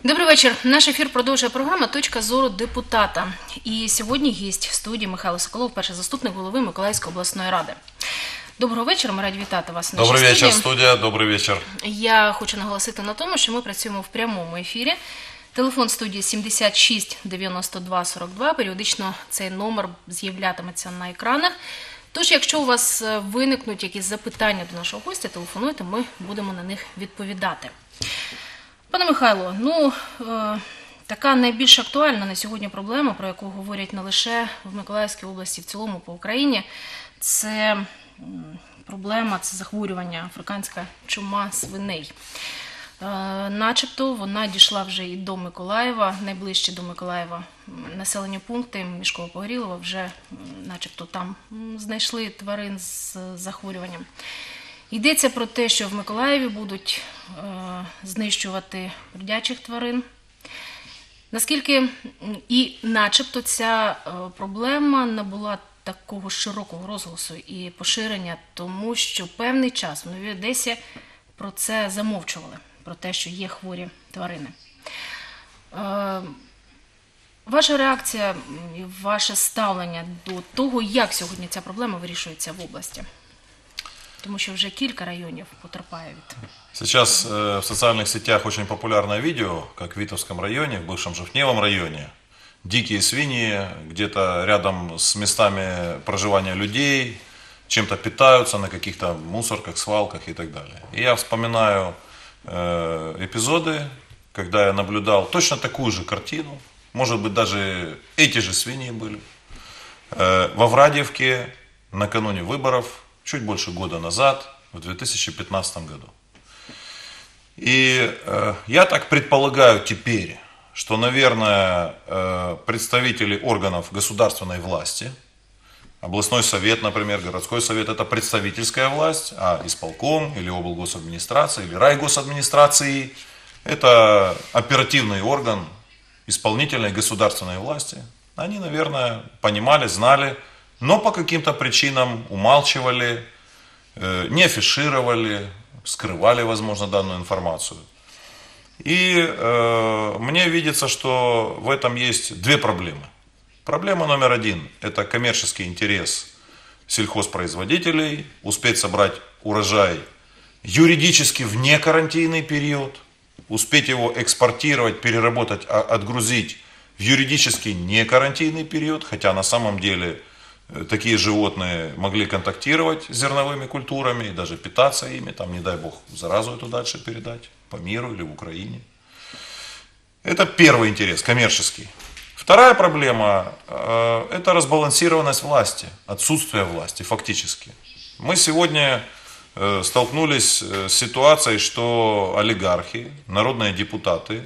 Добрий вечір. Наш ефір продовжує програма «Точка зору депутата». І сьогодні гість в студії Михайло Соколов, перший заступник голови Миколаївської обласної ради. Доброго вечора, ми раді вітати вас в нашій Добрий студії. вечір, студія, добрий вечір. Я хочу наголосити на тому, що ми працюємо в прямому ефірі. Телефон студії 76 92 42, періодично цей номер з'являтиметься на екранах. Тож, якщо у вас виникнуть якісь запитання до нашого гостя, телефонуйте, ми будемо на них відповідати. Пане Михайло, така найбільш актуальна на сьогодні проблема, про яку говорять не лише в Миколаївській області, в цілому по Україні, це проблема, це захворювання, африканська чума свиней. Начебто вона дійшла вже і до Миколаєва, найближче до Миколаєва населені пункти Мішково-Погорілова вже начебто там знайшли тварин з захворюванням. Йдеться про те, що в Миколаєві будуть знищувати бродячих тварин. Наскільки і начебто ця проблема набула такого широкого розголосу і поширення, тому що певний час в Новій Одесі про це замовчували, про те, що є хворі тварини. Ваша реакція, ваше ставлення до того, як сьогодні ця проблема вирішується в області? Потому что уже кілька районов потерпают. Сейчас в социальных сетях очень популярное видео, как в Витовском районе, в бывшем Жовтневом районе. Дикие свиньи где-то рядом с местами проживания людей, чем-то питаются на каких-то мусорках, свалках и так далее. И я вспоминаю эпизоды, когда я наблюдал точно такую же картину, может быть даже эти же свиньи были, во Врадиевке накануне выборов, чуть больше года назад, в 2015 году. И я так предполагаю теперь, что, наверное, представители органов государственной власти, областной совет, например, городской совет, это представительская власть, а исполком или облгосадминистрация, или райгосадминистрации, это оперативный орган исполнительной государственной власти. Они, наверное, понимали, знали, но по каким-то причинам умалчивали, не афишировали, скрывали, возможно, данную информацию. И мне видится, что в этом есть две проблемы. Проблема номер один – это коммерческий интерес сельхозпроизводителей, успеть собрать урожай юридически в некарантинный период, успеть его экспортировать, переработать, отгрузить в юридически некарантинный период, хотя на самом деле такие животные могли контактировать с зерновыми культурами и даже питаться ими, там, не дай бог, заразу эту дальше передать по миру или в Украине. Это первый интерес, коммерческий. Вторая проблема – это разбалансированность власти, отсутствие власти фактически. Мы сегодня столкнулись с ситуацией, что олигархи, народные депутаты,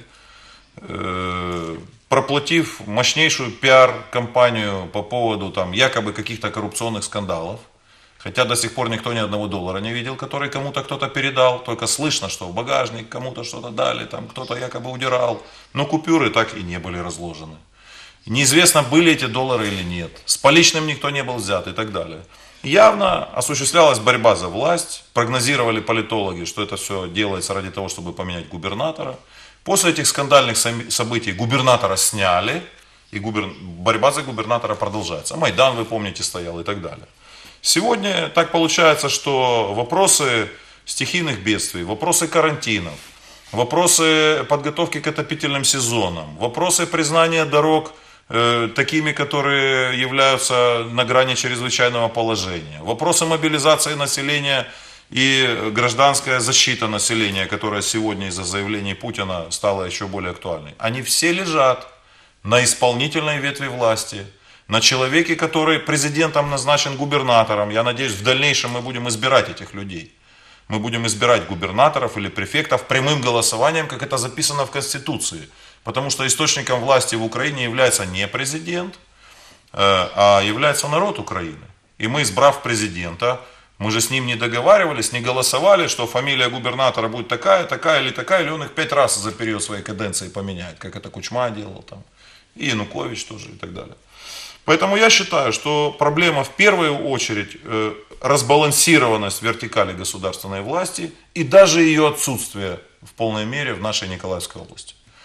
проплатив мощнейшую пиар-кампанию по поводу там, якобы каких-то коррупционных скандалов, хотя до сих пор никто ни одного доллара не видел, который кому-то кто-то передал, только слышно, что в багажник кому-то что-то дали, там кто-то якобы удирал, но купюры так и не были разложены. Неизвестно, были эти доллары или нет, с поличным никто не был взят и так далее. Явно осуществлялась борьба за власть, прогнозировали политологи, что это все делается ради того, чтобы поменять губернатора. После этих скандальных событий губернатора сняли, и борьба за губернатора продолжается. Майдан, вы помните, стоял и так далее. Сегодня так получается, что вопросы стихийных бедствий, вопросы карантинов, вопросы подготовки к отопительным сезонам, вопросы признания дорог такими, которые являются на грани чрезвычайного положения, вопросы мобилизации населения и гражданская защита населения, которая сегодня из-за заявлений Путина стала еще более актуальной, они все лежат на исполнительной ветви власти, на человеке, который президентом назначен губернатором. Я надеюсь, в дальнейшем мы будем избирать этих людей. Мы будем избирать губернаторов или префектов прямым голосованием, как это записано в Конституции. Потому что источником власти в Украине является не президент, а является народ Украины. И мы, избрав президента, мы же с ним не договаривались, не голосовали, что фамилия губернатора будет такая, такая, или он их 5 раз за период своей каденции поменяет, как это Кучма делал там, и Янукович тоже и так далее. Поэтому я считаю, что проблема в первую очередь разбалансированность вертикали государственной власти и даже ее отсутствие в полной мере в нашей Николаевской области.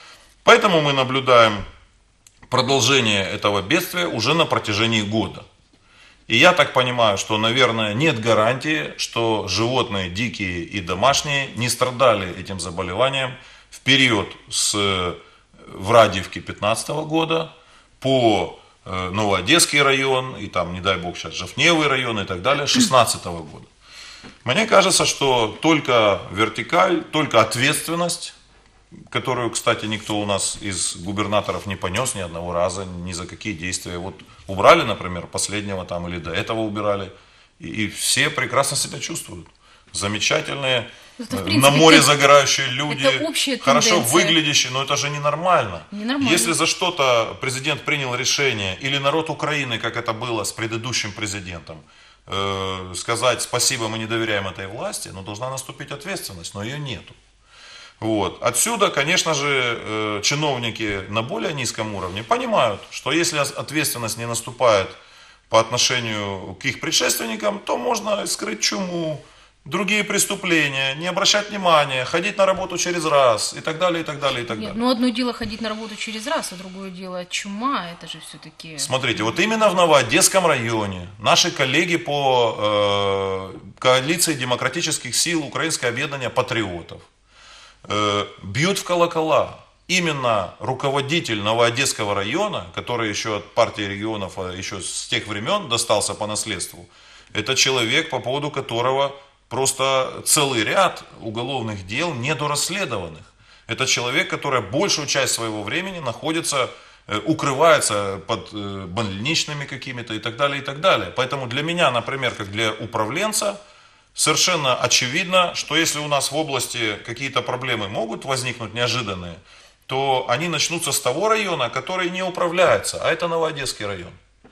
Поэтому мы наблюдаем продолжение этого бедствия уже на протяжении года. И я так понимаю, что, наверное, нет гарантии, что животные дикие и домашние не страдали этим заболеванием в период с Врадиевки 2015 года по Новоодесский район и там, не дай бог, сейчас Жовневый район и так далее 2016 года. Мне кажется, что только вертикаль, только ответственность, которую, кстати, никто у нас из губернаторов не понес ни одного раза, ни за какие действия. Вот убрали, например, последнего там или до этого убирали, и все прекрасно себя чувствуют. Замечательные, Это, в принципе, на море загорающие люди, это общая хорошо тенденция. выглядящие, но это же ненормально. Ненормально. Если за что-то президент принял решение, или народ Украины, как это было с предыдущим президентом, сказать спасибо, мы не доверяем этой власти, но должна наступить ответственность, но ее нету. Вот. Отсюда, конечно же, чиновники на более низком уровне понимают, что если ответственность не наступает по отношению к их предшественникам, то можно скрыть чуму, другие преступления, не обращать внимания, ходить на работу через раз и так далее, и так далее, и так Нет, далее. ну одно дело ходить на работу через раз, а другое дело чума, это же все-таки... Смотрите, вот именно в Новоодесском районе наши коллеги по коалиции демократических сил Украинское объединение патриотов бьют в колокола. Именно руководитель Новоодесского района, который еще от партии регионов, еще с тех времен достался по наследству, это человек, по поводу которого просто целый ряд уголовных дел недорасследованных. Это человек, который большую часть своего времени находится, укрывается под больничными какими-то и так далее, и так далее. Поэтому для меня, например, как для управленца, совершенно очевидно, что если у нас в области какие-то проблемы могут возникнуть неожиданные, то они начнутся с того района, который не управляется, а это Новоодесский район.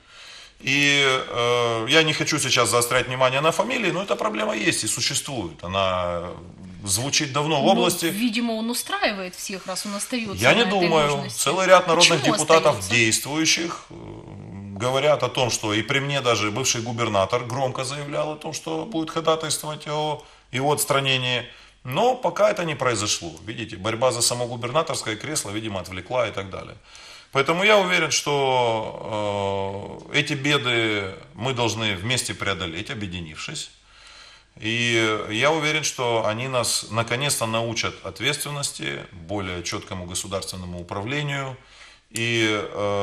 И я не хочу сейчас заострять внимание на фамилии, но эта проблема есть и существует. Она звучит давно в области. Видимо, он устраивает всех, раз он остается Я на не этой думаю. должности. Целый ряд народных Почему депутатов остается? действующих говорят о том, что и при мне даже бывший губернатор громко заявлял о том, что будет ходатайствовать о его отстранении. Но пока это не произошло. Видите, борьба за само губернаторское кресло, видимо, отвлекла и так далее. Поэтому я уверен, что эти беды мы должны вместе преодолеть, объединившись. И я уверен, что они нас наконец-то научат ответственности, более четкому государственному управлению. И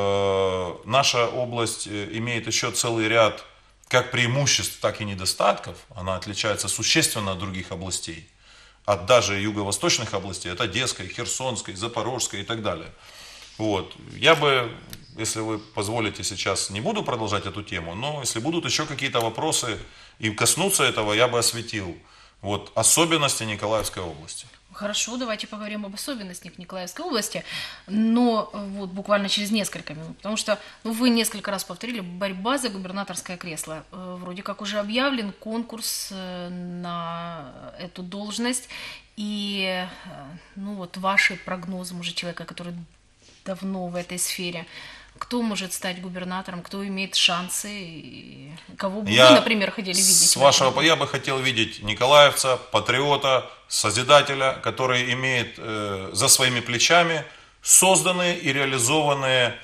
наша область имеет еще целый ряд как преимуществ, так и недостатков. Она отличается существенно от других областей. От даже юго-восточных областей, от Одесской, Херсонской, Запорожской и так далее. Вот. Я бы, если вы позволите, сейчас не буду продолжать эту тему, но если будут еще какие-то вопросы и коснуться этого, я бы осветил вот, особенности Николаевской области. Хорошо, давайте поговорим об особенностях Николаевской области, но вот буквально через несколько минут, потому что вы несколько раз повторили, борьба за губернаторское кресло. Вроде как уже объявлен конкурс на эту должность, и ну вот ваши прогнозы, может, человека, который давно в этой сфере, кто может стать губернатором, кто имеет шансы, и кого бы вы, например, хотели видеть? С вашего, я бы хотел видеть николаевца, патриота, созидателя, который имеет за своими плечами созданные и реализованные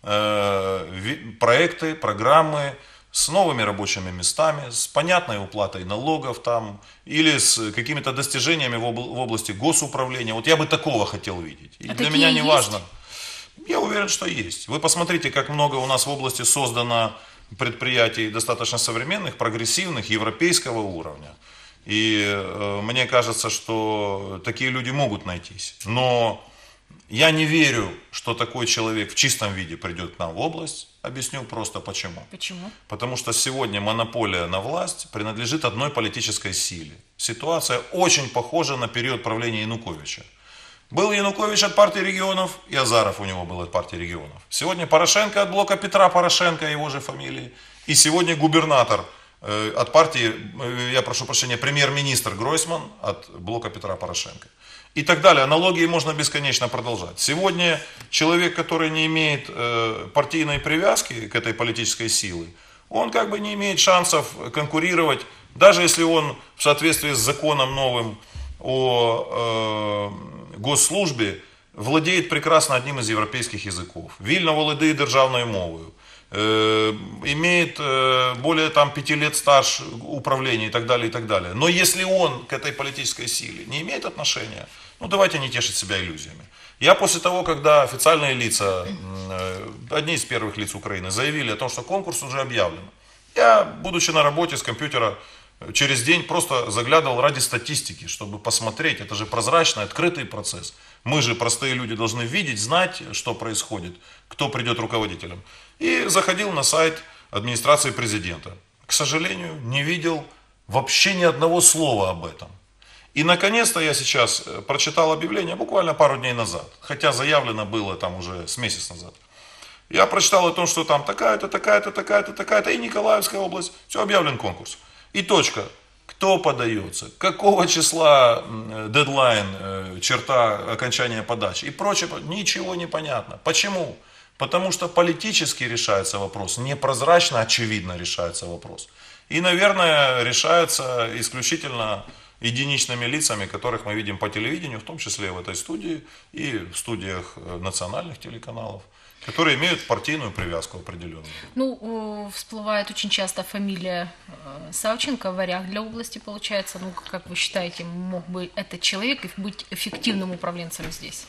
проекты, программы с новыми рабочими местами, с понятной уплатой налогов там, или с какими-то достижениями в области госуправления. Вот я бы такого хотел видеть. И для меня не важно. Я уверен, что есть. Вы посмотрите, как много у нас в области создано предприятий достаточно современных, прогрессивных, европейского уровня. И мне кажется, что такие люди могут найтись. Но я не верю, что такой человек в чистом виде придет к нам в область. Объясню просто почему. Почему? Потому что сегодня монополия на власть принадлежит одной политической силе. Ситуация очень похожа на период правления Януковича. Был Янукович от партии регионов, и Азаров у него был от партии регионов. Сегодня Порошенко от блока Петра Порошенко, его же фамилии. И сегодня губернатор от партии, я прошу прощения, премьер-министр Гройсман от блока Петра Порошенко. И так далее. Аналогии можно бесконечно продолжать. Сегодня человек, который не имеет партийной привязки к этой политической силе, он как бы не имеет шансов конкурировать, даже если он в соответствии с законом новым о госслужбе владеет прекрасно одним из европейских языков, вільно володіє державною мовою, имеет более 5 лет стаж управления и так далее, и так далее. Но если он к этой политической силе не имеет отношения, ну давайте не тешить себя иллюзиями. Я после того, когда официальные лица, одни из первых лиц Украины, заявили о том, что конкурс уже объявлен, я, будучи на работе с компьютера, через день просто заглядывал ради статистики, чтобы посмотреть, это же прозрачный, открытый процесс. Мы же, простые люди, должны видеть, знать, что происходит, кто придет руководителем. И заходил на сайт администрации президента. К сожалению, не видел вообще ни одного слова об этом. И наконец-то я сейчас прочитал объявление буквально пару дней назад, хотя заявлено было там уже с месяц назад. Я прочитал о том, что там такая-то, такая-то, такая-то, такая-то, и Николаевская область, все, объявлен конкурс. И точка. Кто подается, какого числа дедлайн, черта окончания подачи и прочее, ничего не понятно. Почему? Потому что политически решается вопрос, непрозрачно, очевидно решается вопрос. И, наверное, решается исключительно единичными лицами, которых мы видим по телевидению, в том числе в этой студии и в студиях национальных телеканалов, которые имеют партийную привязку определенную. Ну, всплывает очень часто фамилия Савченко, варяг для области получается. Ну, как вы считаете, мог бы этот человек быть эффективным управленцем здесь?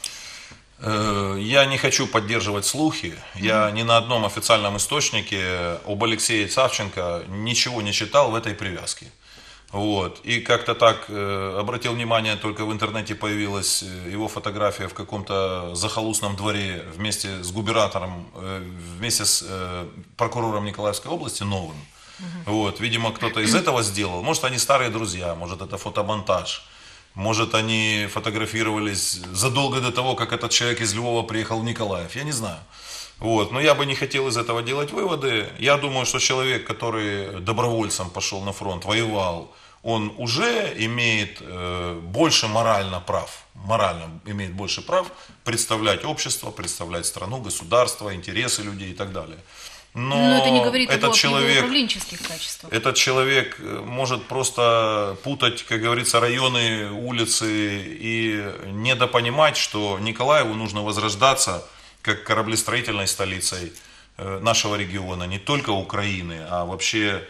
Я не хочу поддерживать слухи. Я ни на одном официальном источнике об Алексее Савченко ничего не читал в этой привязке. Вот. И как-то так обратил внимание, только в интернете появилась его фотография в каком-то захолустном дворе вместе с губернатором, вместе с прокурором Николаевской области новым. Вот. Видимо, кто-то из этого сделал. Может, они старые друзья, может, это фотобонтаж. Может, они фотографировались задолго до того, как этот человек из Львова приехал в Николаев. Я не знаю. Вот. Но я бы не хотел из этого делать выводы. Я думаю, что человек, который добровольцем пошел на фронт, воевал, он уже имеет больше морально имеет больше прав представлять общество, представлять страну, государство, интересы людей и так далее. Но это не говорит этот о его человек, управленческих качествах. Этот человек может просто путать, как говорится, районы, улицы и недопонимать, что Николаеву нужно возрождаться как кораблестроительной столицей нашего региона, не только Украины, а вообще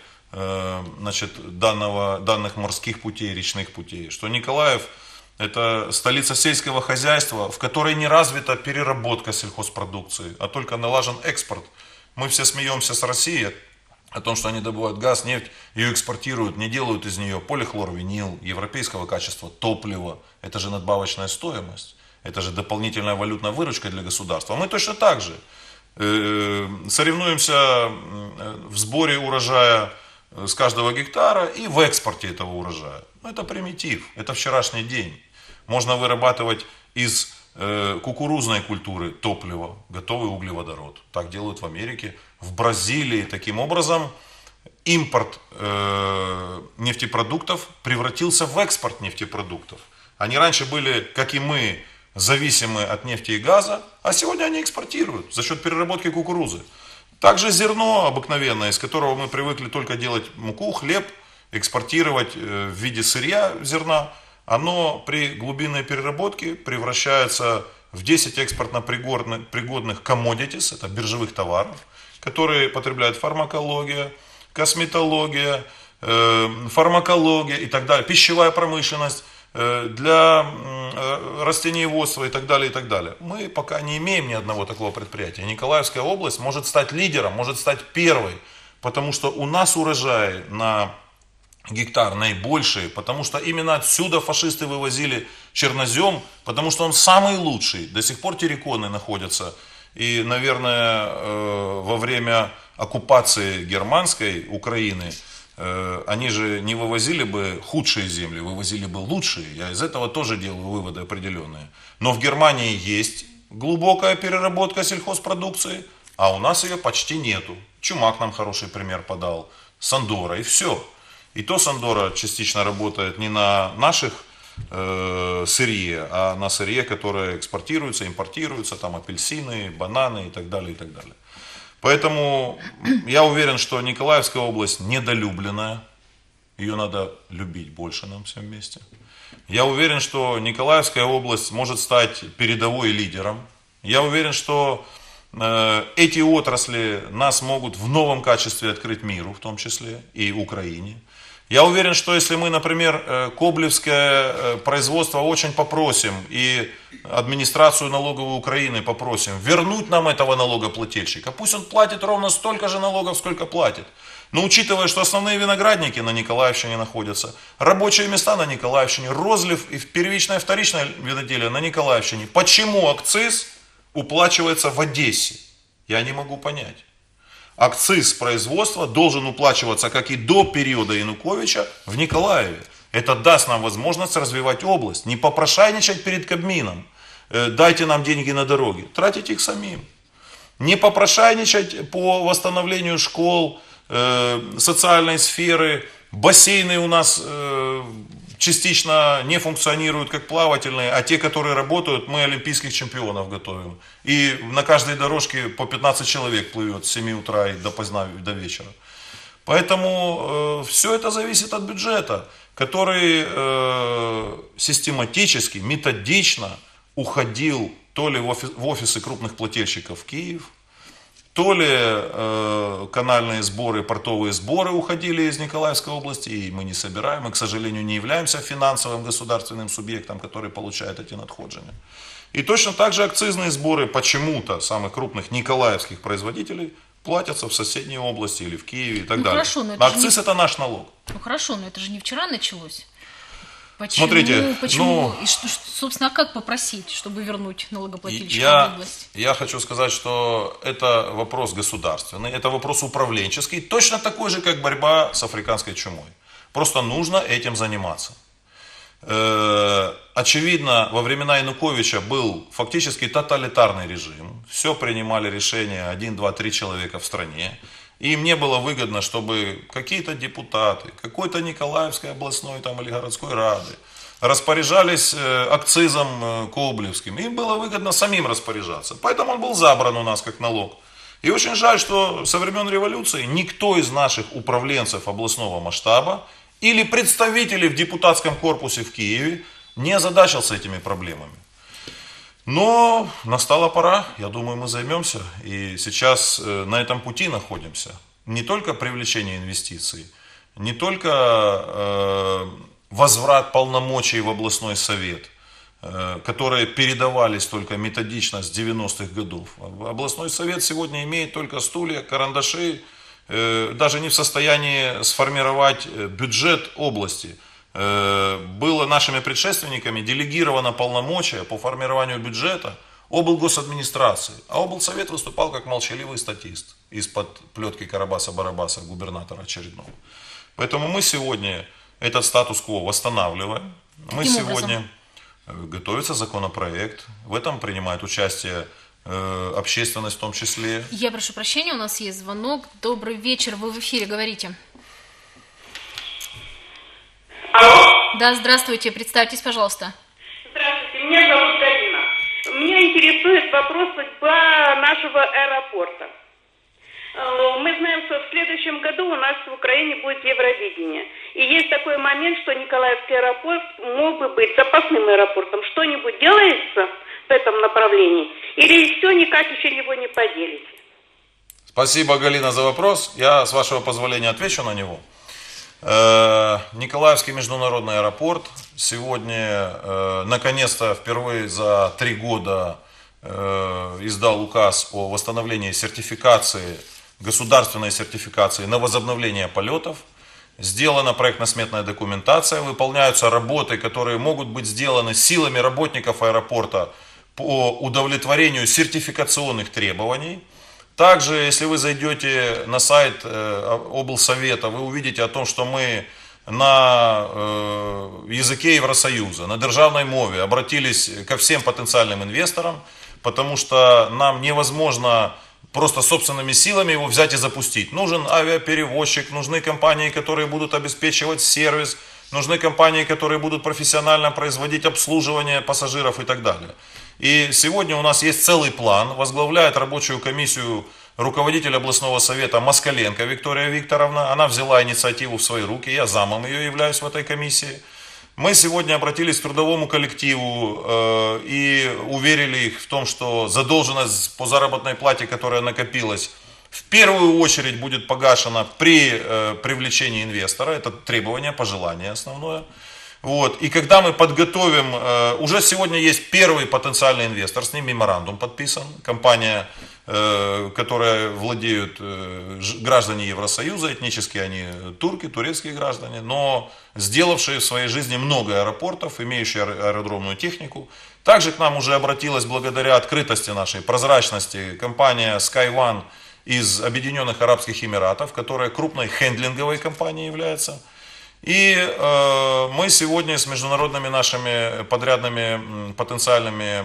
данных морских путей, речных путей. Что Николаев – это столица сельского хозяйства, в которой не развита переработка сельхозпродукции, а только налажен экспорт. Мы все смеемся с Россией о том, что они добывают газ, нефть, ее экспортируют, не делают из нее полихлорвинил, европейского качества топливо. Это же надбавочная стоимость, это же дополнительная валютная выручка для государства. Мы точно так же соревнуемся в сборе урожая с каждого гектара и в экспорте этого урожая. Это примитив, это вчерашний день. Можно вырабатывать из кукурузной культуры топливо, готовый углеводород. Так делают в Америке, в Бразилии. Таким образом, импорт нефтепродуктов превратился в экспорт нефтепродуктов. Они раньше были, как и мы, зависимы от нефти и газа, а сегодня они экспортируют за счет переработки кукурузы. Также зерно обыкновенное, из которого мы привыкли только делать муку, хлеб, экспортировать в виде сырья зерна, оно при глубинной переработке превращается в 10 экспортно пригодных commodities, это биржевых товаров, которые потребляют фармакология, косметология, фармакология и так далее, пищевая промышленность, для растениеводства и так далее, и так далее. Мы пока не имеем ни одного такого предприятия. Николаевская область может стать лидером, может стать первой, потому что у нас урожаи на гектар наибольшие, потому что именно отсюда фашисты вывозили чернозем, потому что он самый лучший. До сих пор терриконы находятся. И, наверное, во время оккупации германской Украины они же не вывозили бы худшие земли, вывозили бы лучшие. Я из этого тоже делаю выводы определенные. Но в Германии есть глубокая переработка сельхозпродукции, а у нас ее почти нету. Чумак нам хороший пример подал, Сандора, и все. И то Сандора частично работает не на наших сырье, а на сырье, которое экспортируется, импортируется, там апельсины, бананы и так далее, и так далее. Поэтому я уверен, что Николаевская область недолюбленная. ее надо любить больше нам всем вместе. Я уверен, что Николаевская область может стать передовой лидером. Я уверен, что эти отрасли нас могут в новом качестве открыть миру, в том числе и Украине. Я уверен, что если мы, например, коблевское производство очень попросим и администрацию налоговой Украины попросим вернуть нам этого налогоплательщика, пусть он платит ровно столько же налогов, сколько платит. Но учитывая, что основные виноградники на Николаевщине находятся, рабочие места на Николаевщине, розлив и первичное и вторичное виноделие на Николаевщине, почему акциз уплачивается в Одессе? Я не могу понять. Акциз производства должен уплачиваться, как и до периода Януковича, в Николаеве. Это даст нам возможность развивать область, не попрошайничать перед Кабмином. Дайте нам деньги на дороги, тратить их самим. Не попрошайничать по восстановлению школ, социальной сферы. Бассейны у нас частично не функционируют как плавательные, а те, которые работают, мы олимпийских чемпионов готовим. И на каждой дорожке по 15 человек плывет с 7 утра и до вечера. Поэтому все это зависит от бюджета, который систематически, методично уходил то ли в офисы крупных плательщиков в Киев, то ли канальные сборы, портовые сборы уходили из Николаевской области, и мы не собираем. Мы, к сожалению, не являемся финансовым государственным субъектом, который получает эти надходжения. И точно так же акцизные сборы почему-то самых крупных николаевских производителей платятся в соседней области или в Киеве и так далее. Хорошо, но акциз это наш налог. Ну хорошо, но это же не вчера началось. Почему? Смотрите, почему? И собственно, как попросить, чтобы вернуть налогоплательщика в область? Я хочу сказать, что это вопрос государственный, это вопрос управленческий, точно такой же, как борьба с африканской чумой. Просто нужно этим заниматься. Очевидно, во времена Януковича был фактически тоталитарный режим. Все принимали решения 1, 2, 3 человека в стране. И им не было выгодно, чтобы какие-то депутаты, какой-то Николаевской областной там, или городской рады распоряжались акцизом коблевским. Им было выгодно самим распоряжаться. Поэтому он был забран у нас как налог. И очень жаль, что со времен революции никто из наших управленцев областного масштаба или представителей в депутатском корпусе в Киеве не озадачился этими проблемами. Но настала пора, я думаю, мы займемся. И сейчас на этом пути находимся. Не только привлечение инвестиций, не только возврат полномочий в областной совет, которые передавались только методично с 90-х годов. Областной совет сегодня имеет только стулья, карандаши, даже не в состоянии сформировать бюджет области. Было нашими предшественниками делегировано полномочия по формированию бюджета облгосадминистрации. А облсовет выступал как молчаливый статист из-под плетки Карабаса-Барабаса, губернатора очередного. Поэтому мы сегодня этот статус-кво восстанавливаем. Мы сегодня готовится законопроект. В этом принимает участие общественность в том числе. Я прошу прощения, у нас есть звонок. Добрый вечер, вы в эфире, говорите. Алло? Да, здравствуйте, представьтесь, пожалуйста. Здравствуйте, меня зовут Галина. Меня интересует вопрос судьба нашего аэропорта. Мы знаем, что в следующем году у нас в Украине будет Евровидение. И есть такой момент, что Николаевский аэропорт мог бы быть запасным аэропортом. Что-нибудь делается в этом направлении? Или все, никак еще его не поделите? Спасибо, Галина, за вопрос. Я, с вашего позволения, отвечу на него. Николаевский международный аэропорт сегодня, наконец-то, впервые за 3 года издал указ о восстановлении сертификации, государственной сертификации на возобновление полетов. Сделана проектно-сметная документация, выполняются работы, которые могут быть сделаны силами работников аэропорта по удовлетворению сертификационных требований. Также, если вы зайдете на сайт облсовета, вы увидите о том, что мы на языке Евросоюза, на державной мове обратились ко всем потенциальным инвесторам, потому что нам невозможно просто собственными силами его взять и запустить. Нужен авиаперевозчик, нужны компании, которые будут обеспечивать сервис, нужны компании, которые будут профессионально производить обслуживание пассажиров и так далее. И сегодня у нас есть целый план, возглавляет рабочую комиссию руководитель областного совета Москаленко Виктория Викторовна. Она взяла инициативу в свои руки, я замом ее являюсь в этой комиссии. Мы сегодня обратились к трудовому коллективу и уверили их в том, что задолженность по заработной плате, которая накопилась, в первую очередь будет погашена при привлечении инвестора. Это требование, пожелание основное. Вот. И когда мы подготовим, уже сегодня есть первый потенциальный инвестор, с ним меморандум подписан, компания, которая владеют граждане Евросоюза, этнически они турки, турецкие граждане, но сделавшие в своей жизни много аэропортов, имеющие аэродромную технику. Также к нам уже обратилась благодаря открытости нашей, прозрачности, компания SkyOne из Объединенных Арабских Эмиратов, которая крупной хендлинговой компанией является. И мы сегодня с международными нашими подрядными потенциальными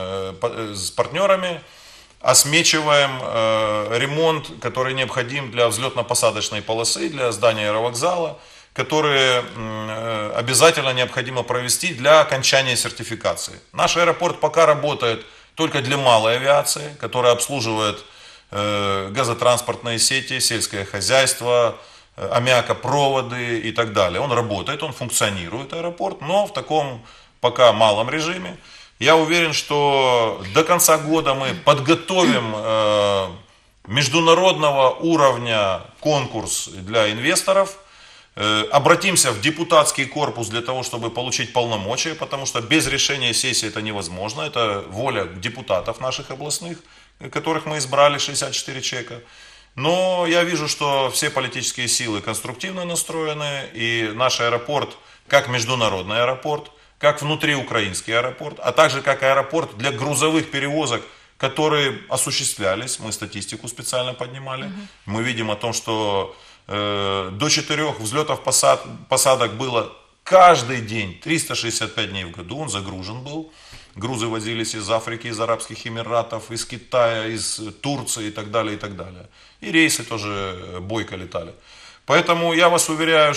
партнерами осмечиваем ремонт, который необходим для взлетно-посадочной полосы, для здания аэровокзала, которые обязательно необходимо провести для окончания сертификации. Наш аэропорт пока работает только для малой авиации, которая обслуживает газотранспортные сети, сельское хозяйство, аммиакопроводы и так далее. Он работает, он функционирует, аэропорт, но в таком пока малом режиме. Я уверен, что до конца года мы подготовим международного уровня конкурс для инвесторов, обратимся в депутатский корпус для того, чтобы получить полномочия, потому что без решения сессии это невозможно, это воля депутатов наших областных, которых мы избрали, 64 человека. Но я вижу, что все политические силы конструктивно настроены, и наш аэропорт, как международный аэропорт, как внутриукраинский аэропорт, а также как аэропорт для грузовых перевозок, которые осуществлялись, мы статистику специально поднимали, мы видим о том, что до 4 взлетов посадок было каждый день, 365 дней в году, он загружен был. Грузы возились из Африки, из Арабских Эмиратов, из Китая, из Турции и так далее, и так далее. И рейсы тоже бойко летали. Поэтому я вас уверяю,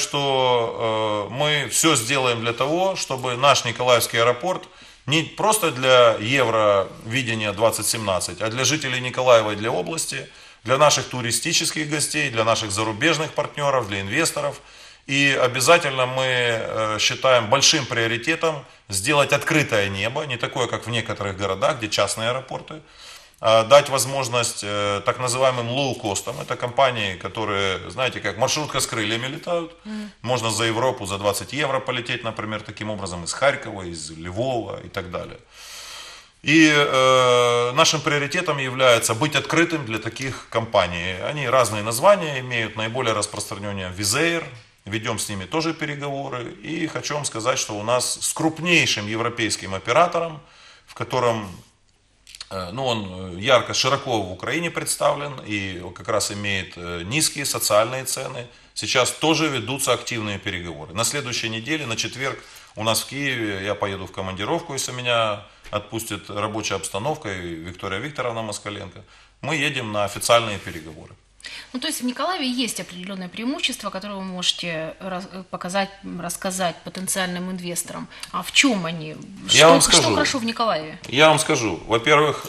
что мы все сделаем для того, чтобы наш Николаевский аэропорт не просто для Евровидения 2017, а для жителей Николаева и для области, для наших туристических гостей, для наших зарубежных партнеров, для инвесторов. И обязательно мы считаем большим приоритетом сделать открытое небо, не такое, как в некоторых городах, где частные аэропорты, а дать возможность так называемым лоу-костам. Это компании, которые, знаете, как маршрутка с крыльями летают. Можно за Европу за 20 евро полететь, например, таким образом из Харькова, из Львова и так далее. И нашим приоритетом является быть открытым для таких компаний. Они разные названия имеют, наиболее распространенные Wizz Air. Ведем с ними тоже переговоры. И хочу вам сказать, что у нас с крупнейшим европейским оператором, в котором он ярко, широко в Украине представлен и как раз имеет низкие социальные цены, сейчас тоже ведутся активные переговоры. На следующей неделе, на четверг, у нас в Киеве, я поеду в командировку, если меня отпустит рабочая обстановка, и Виктория Викторовна Москаленко, мы едем на официальные переговоры. Ну, то есть в Николаеве есть определенные преимущества, которые вы можете показать, рассказать потенциальным инвесторам. А в чем они? Что хорошо в Николаеве? Я вам скажу. Во-первых,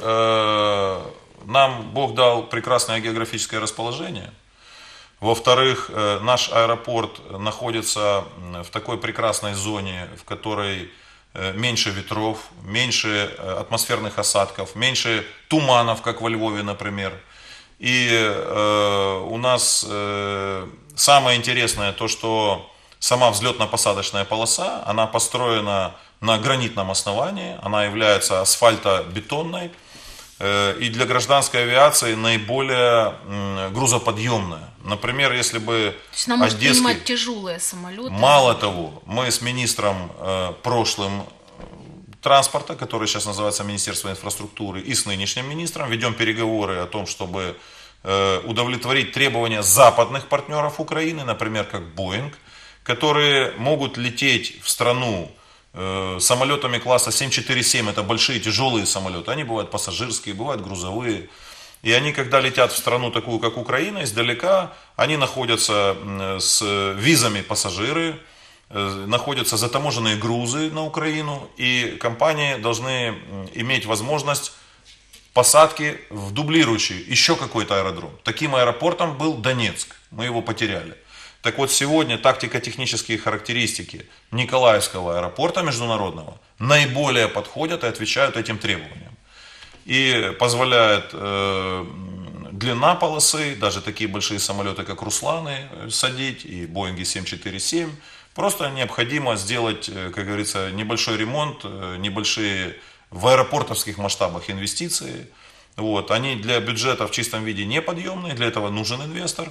нам Бог дал прекрасное географическое расположение. Во-вторых, наш аэропорт находится в такой прекрасной зоне, в которой меньше ветров, меньше атмосферных осадков, меньше туманов, как во Львове, например. И у нас самое интересное то, что сама взлетно-посадочная полоса, она построена на гранитном основании, она является асфальтобетонной и для гражданской авиации наиболее грузоподъемная. Например, если бы то есть она может принимать тяжелые самолеты. Мало того, мы с министром прошлым транспорта, который сейчас называется Министерство инфраструктуры, и с нынешним министром ведем переговоры о том, чтобы удовлетворить требования западных партнеров Украины, например, как Boeing, которые могут лететь в страну самолетами класса 747, это большие тяжелые самолеты, они бывают пассажирские, бывают грузовые, и они, когда летят в страну такую, как Украина, издалека, они находятся с визами пассажиры, находятся затаможенные грузы на Украину, и компании должны иметь возможность посадки в дублирующий еще какой-то аэродром. Таким аэропортом был Донецк, мы его потеряли. Так вот, сегодня тактико-технические характеристики Николаевского аэропорта международного наиболее подходят и отвечают этим требованиям. И позволяет длина полосы, даже такие большие самолеты, как Русланы, садить, и Боинги 747. Просто необходимо сделать, как говорится, небольшой ремонт, небольшие в аэропортовских масштабах инвестиции. Вот. Они для бюджета в чистом виде неподъемные, для этого нужен инвестор.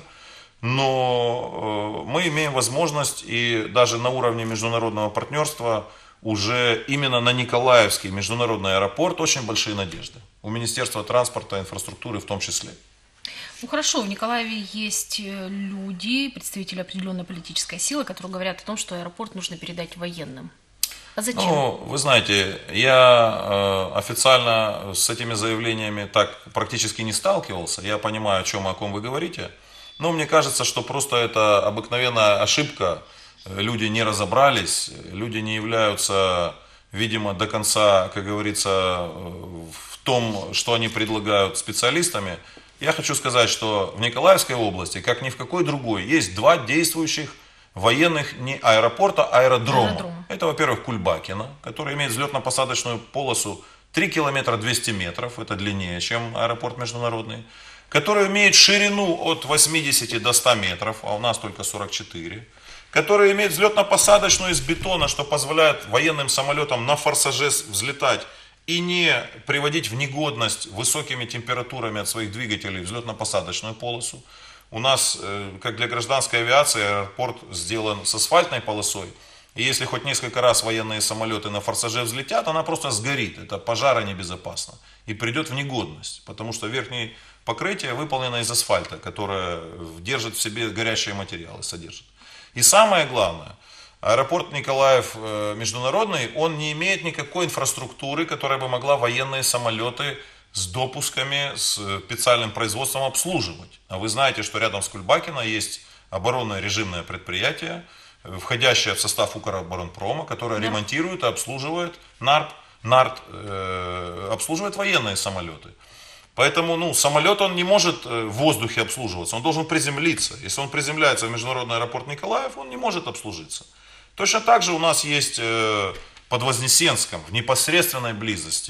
Но мы имеем возможность и даже на уровне международного партнерства уже именно на Николаевский международный аэропорт очень большие надежды. У Министерства транспорта и инфраструктуры в том числе. Ну хорошо, в Николаеве есть люди, представители определенной политической силы, которые говорят о том, что аэропорт нужно передать военным. А зачем? Ну, вы знаете, я официально с этими заявлениями так практически не сталкивался. Я понимаю, о ком вы говорите. Но мне кажется, что просто это обыкновенная ошибка. Люди не разобрались, люди не являются, видимо, до конца, как говорится, в том, что они предлагают, специалистами. Я хочу сказать, что в Николаевской области, как ни в какой другой, есть два действующих военных не аэропорта, а аэродрома. Это, во-первых, Кульбакино, который имеет взлетно-посадочную полосу 3 километра 200 метров, это длиннее, чем аэропорт международный, который имеет ширину от 80 до 100 метров, а у нас только 44, который имеет взлетно-посадочную из бетона, что позволяет военным самолетам на форсаже взлетать и не приводить в негодность высокими температурами от своих двигателей взлетно-посадочную полосу. У нас, как для гражданской авиации, аэропорт сделан с асфальтной полосой. И если хоть несколько раз военные самолеты на форсаже взлетят, она просто сгорит. Это пожаронебезопасно. И придет в негодность. Потому что верхнее покрытие выполнено из асфальта, которое держит в себе горячие материалы, содержит. И самое главное, аэропорт Николаев международный, он не имеет никакой инфраструктуры, которая бы могла военные самолеты с допусками, с специальным производством обслуживать. А вы знаете, что рядом с Кульбакино есть оборонное режимное предприятие, входящее в состав Укроборонпрома, которое ремонтирует и обслуживает НАРТ, обслуживает военные самолеты. Поэтому самолет он не может в воздухе обслуживаться, он должен приземлиться. Если он приземляется в международный аэропорт Николаев, он не может обслужиться. Точно так же у нас есть под Вознесенском, в непосредственной близости,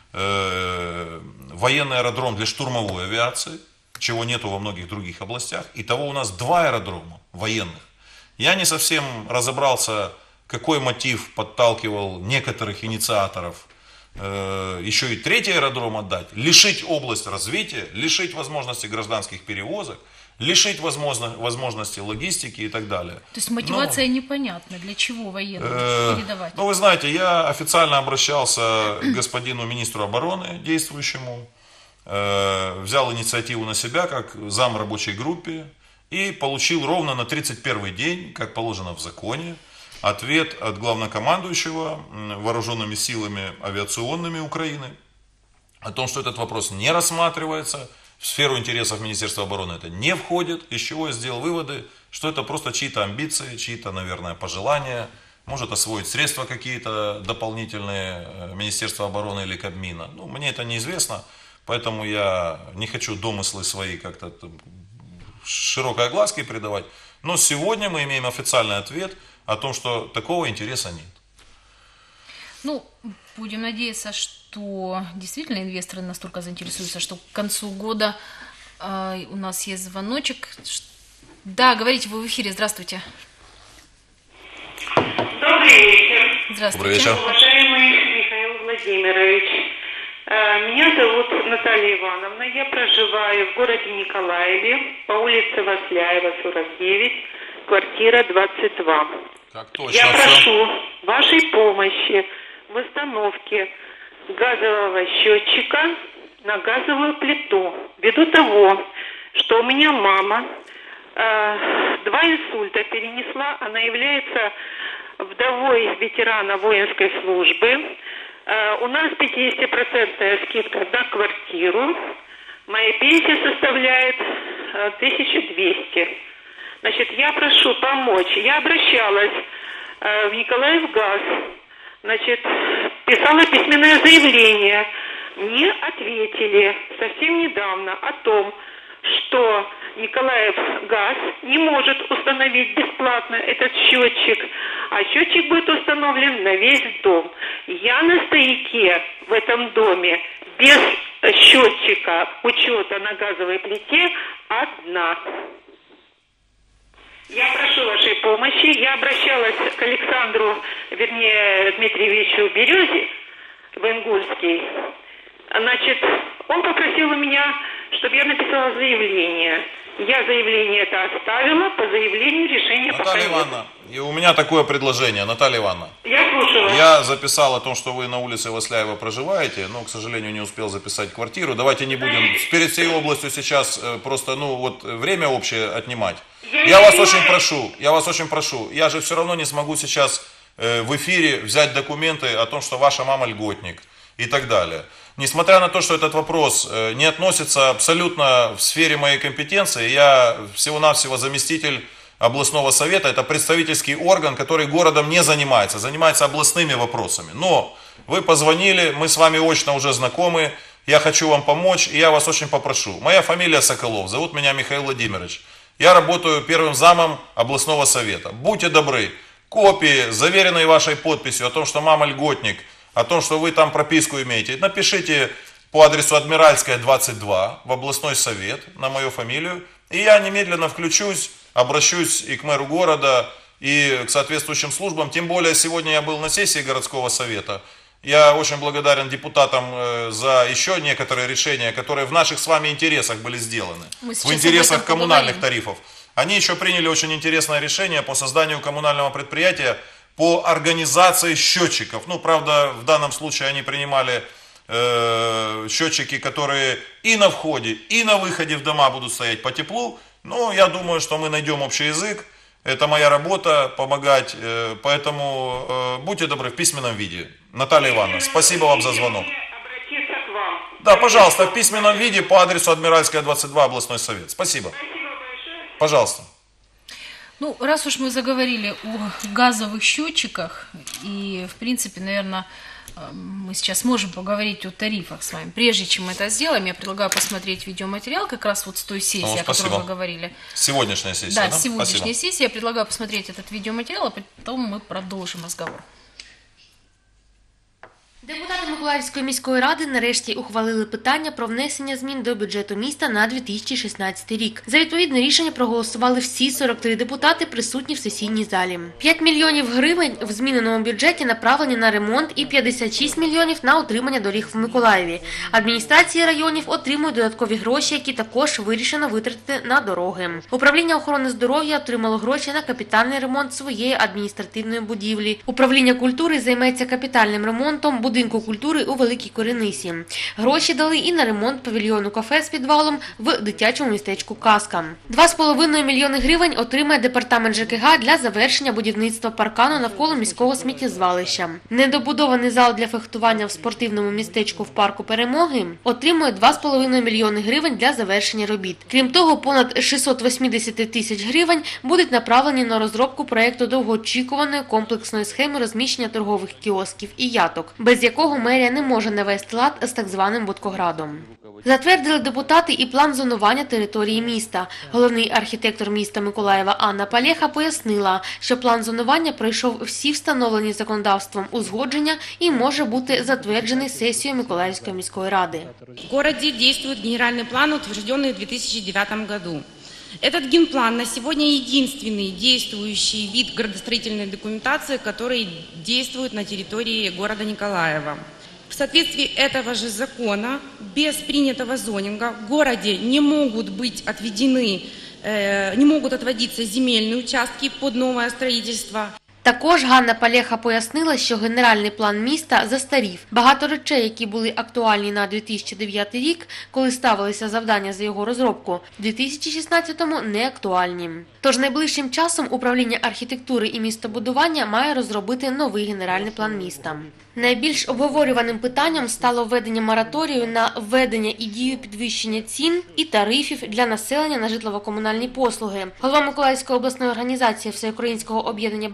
военный аэродром для штурмовой авиации, чего нету во многих других областях. Итого у нас 2 аэродрома военных. Я не совсем разобрался, какой мотив подталкивал некоторых инициаторов еще и 3-й аэродром отдать, лишить область развития, лишить возможности гражданских перевозок, лишить возможности логистики и так далее. То есть мотивация непонятна, для чего военным передавать? Вы знаете, я официально обращался к господину министру обороны, действующему, взял инициативу на себя, как зам рабочей группе, и получил ровно на 31-й день, как положено в законе, ответ от главнокомандующего вооруженными силами авиационными Украины о том, что этот вопрос не рассматривается, в сферу интересов Министерства обороны это не входит, из чего я сделал выводы, что это просто чьи-то амбиции, чьи-то, наверное, пожелания, может освоить средства какие-то дополнительные Министерства обороны или Кабмина. Мне это неизвестно, поэтому я не хочу домыслы свои как-то широкой огласке придавать. Но сегодня мы имеем официальный ответ о том, что такого интереса нет. Будем надеяться, что действительно инвесторы настолько заинтересуются, что к концу года у нас есть звоночек. Да, говорите, вы в эфире, здравствуйте. Добрый вечер. Здравствуйте. Добрый вечер. Уважаемый Михаил Владимирович, меня зовут Наталья Ивановна, я проживаю в городе Николаеве, по улице Васляева, 49, квартира 22. Как точно, Я все. прошу вашей помощи в установке газового счетчика на газовую плиту. Ввиду того, что у меня мама 2 инсульта перенесла, она является вдовой ветерана воинской службы. У нас 50% скидка на квартиру. Моя пенсия составляет 1200. Значит, я прошу помочь. Я обращалась в Николаевгаз, значит, писала письменное заявление мне ответили совсем недавно о том, что Николаевгаз не может установить бесплатно этот счетчик, а счетчик будет установлен на весь дом. Я на стояке в этом доме без счетчика учета на газовой плите одна. Я прошу вашей помощи. Я обращалась к Александру, вернее, Дмитриевичу Березе в Ингульский. Значит, он попросил у меня, чтобы я написала заявление. Я заявление это оставила, по заявлению решения пока Наталья нет. Ивановна, и у меня такое предложение, Наталья Ивановна. Я слушаю вас. Я записал о том, что вы на улице Васляева проживаете, но, к сожалению, не успел записать квартиру. Давайте не будем перед всей областью сейчас просто, время общее отнимать. Я вас очень прошу, я же все равно не смогу сейчас в эфире взять документы о том, что ваша мама льготник и так далее. Несмотря на то, что этот вопрос не относится абсолютно в сфере моей компетенции, я всего-навсего заместитель областного совета, это представительский орган, который городом не занимается, занимается областными вопросами. Но вы позвонили, мы с вами очно уже знакомы, я хочу вам помочь, и я вас очень попрошу. Моя фамилия Соколов, зовут меня Михаил Владимирович. Я работаю первым замом областного совета. Будьте добры, копии, заверенные вашей подписью о том, что мама льготник, о том, что вы там прописку имеете, напишите по адресу Адмиральская, 22 в областной совет на мою фамилию, и я немедленно включусь, обращусь и к мэру города, и к соответствующим службам. Тем более, сегодня я был на сессии городского совета. Я очень благодарен депутатам за еще некоторые решения, которые в наших с вами интересах были сделаны. В интересах коммунальных тарифов. Они еще приняли очень интересное решение по созданию коммунального предприятия по организации счетчиков. Правда, в данном случае они принимали счетчики, которые и на входе, и на выходе в дома будут стоять по теплу. Но я думаю, что мы найдем общий язык. Это моя работа, помогать. Поэтому будьте добры, в письменном виде. Наталья Ивановна, спасибо вам за звонок. Обратиться к вам. Да, пожалуйста, в письменном виде по адресу Адмиральская, 22, областной совет. Спасибо. Спасибо большое. Пожалуйста. Раз уж мы заговорили о газовых счетчиках, и, в принципе, наверное, мы сейчас можем поговорить о тарифах с вами. Прежде чем мы это сделаем, я предлагаю посмотреть видеоматериал как раз с той сессии, о которой мы говорили. Сегодняшняя сессия, да? Да, сегодняшняя сессия. Я предлагаю посмотреть этот видеоматериал, а потом мы продолжим разговор. Депутати Миколаївської міської ради нарешті ухвалили питання про внесення змін до бюджету міста на 2016 рік. За відповідне рішення проголосували всі 43 депутати, присутні в сесійній залі. 5 мільйонів гривень в зміненому бюджеті направлені на ремонт і 56 мільйонів на утримання доріг в Миколаєві. Адміністрації районів отримують додаткові гроші, які також вирішено витратити на дороги. Управління охорони здоров'я отримало гроші на капітальний ремонт своєї адміністративної будівлі. Управління культури займеться капітальним ремонтом будинку культури у Великій Коренисі. Гроші дали і на ремонт павільйону кафе з підвалом в дитячому містечку Казка. 2,5 мільйони гривень отримає департамент ЖКГ для завершення будівництва паркану навколо міського сміттєзвалища. Недобудований зал для фехтування в спортивному містечку в парку Перемоги отримує 2,5 мільйони гривень для завершення робіт. Крім того, понад 680 тисяч гривень будуть направлені на розробку проєкту довгоочікуваної комплексної схеми розміщення торгових кіосків і яток, без якого мерія не може навести лад з так званим Будкоградом. Затвердили депутати і план зонування території міста. Головний архітектор міста Миколаєва Анна Палєха пояснила, що план зонування пройшов всі встановлені законодавством узгодження і може бути затверджений сесією Миколаївської міської ради. В городе действует генеральный план, утвержденный в 2009 году. Этот генплан на сегодня единственный действующий вид градостроительной документации, который действует на территории города Николаева. В соответствии этого же закона, без принятого зонинга в городе не могут отводиться земельные участки под новое строительство. Також Ганна Палєха пояснила, що генеральний план міста застарів. Багато речей, які були актуальні на 2009 рік, коли ставилися завдання за його розробку, в 2016-му не актуальні. Тож найближчим часом управління архітектури і містобудування має розробити новий генеральний план міста. Найбільш обговорюваним питанням стало введення мораторію на введення і дію підвищення цін і тарифів для населення на житлово-комунальні послуги. Голова Миколаївської обласної організації Всеукраїнського об'єднання «Батьківщина»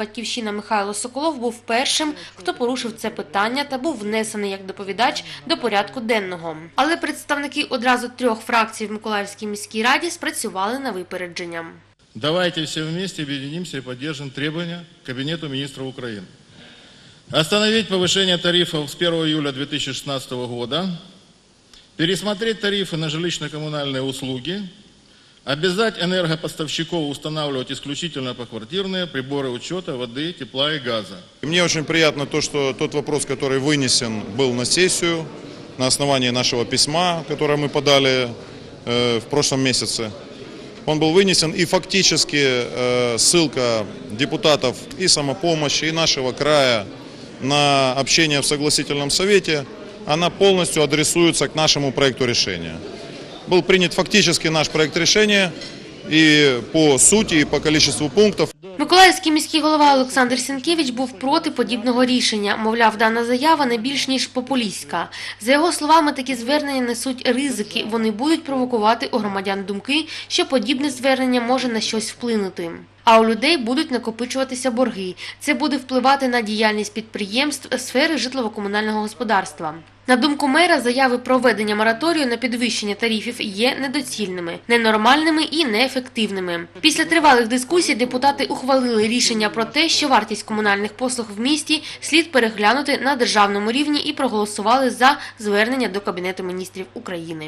«Батьківщина» Михайло Соколов був першим, хто порушив це питання та був внесений як доповідач до порядку денного. Але представники одразу 3 фракцій в Миколаївській міській раді спрацювали на випередження. Давайте все вместе объединимся и поддержим требования Кабинету министров Украины. Остановить повышение тарифов с 1 июля 2016 года, пересмотреть тарифы на жилищно-коммунальные услуги, обязать энергопоставщиков устанавливать исключительно поквартирные приборы учета воды, тепла и газа. Мне очень приятно то, что тот вопрос, который вынесен был на сессию, на основании нашего письма, которое мы подали в прошлом месяце, он был вынесен, и фактически ссылка депутатов и самопомощи, и нашего края на общение в согласительном совете, она полностью адресуется к нашему проекту решения. Был принят фактически наш проект решения и по сути, и по количеству пунктов. Миколаївський міський голова Олександр Сінкевич був проти подібного рішення. Мовляв, дана заява не більш ніж популістська. За його словами, такі звернення несуть ризики. Вони будуть провокувати у громадян думки, що подібне звернення може на щось вплинути. А у людей будуть накопичуватися борги. Це буде впливати на діяльність підприємств сфери житлово-комунального господарства. На думку мера, заяви про введення мораторію на підвищення тарифів є недоцільними, ненормальними і неефективними. Після тривалих дискусій депутати ухвалили рішення про те, що вартість комунальних послуг в місті слід переглянути на державному рівні і проголосували за звернення до Кабінету міністрів України.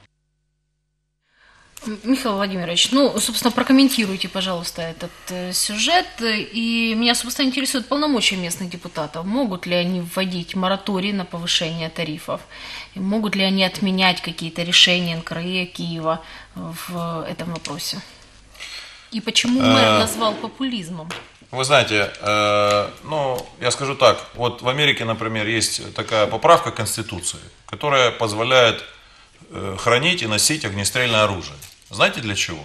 Михаил Владимирович, собственно, прокомментируйте, пожалуйста, этот сюжет. И меня, собственно, интересуют полномочия местных депутатов. Могут ли они вводить мораторий на повышение тарифов? И могут ли они отменять какие-то решения НКРЕ Киева в этом вопросе? И почему мэр назвал популизмом? Вы знаете, я скажу так. Вот в Америке, например, есть такая поправка к Конституции, которая позволяет хранить и носить огнестрельное оружие. Знаете для чего?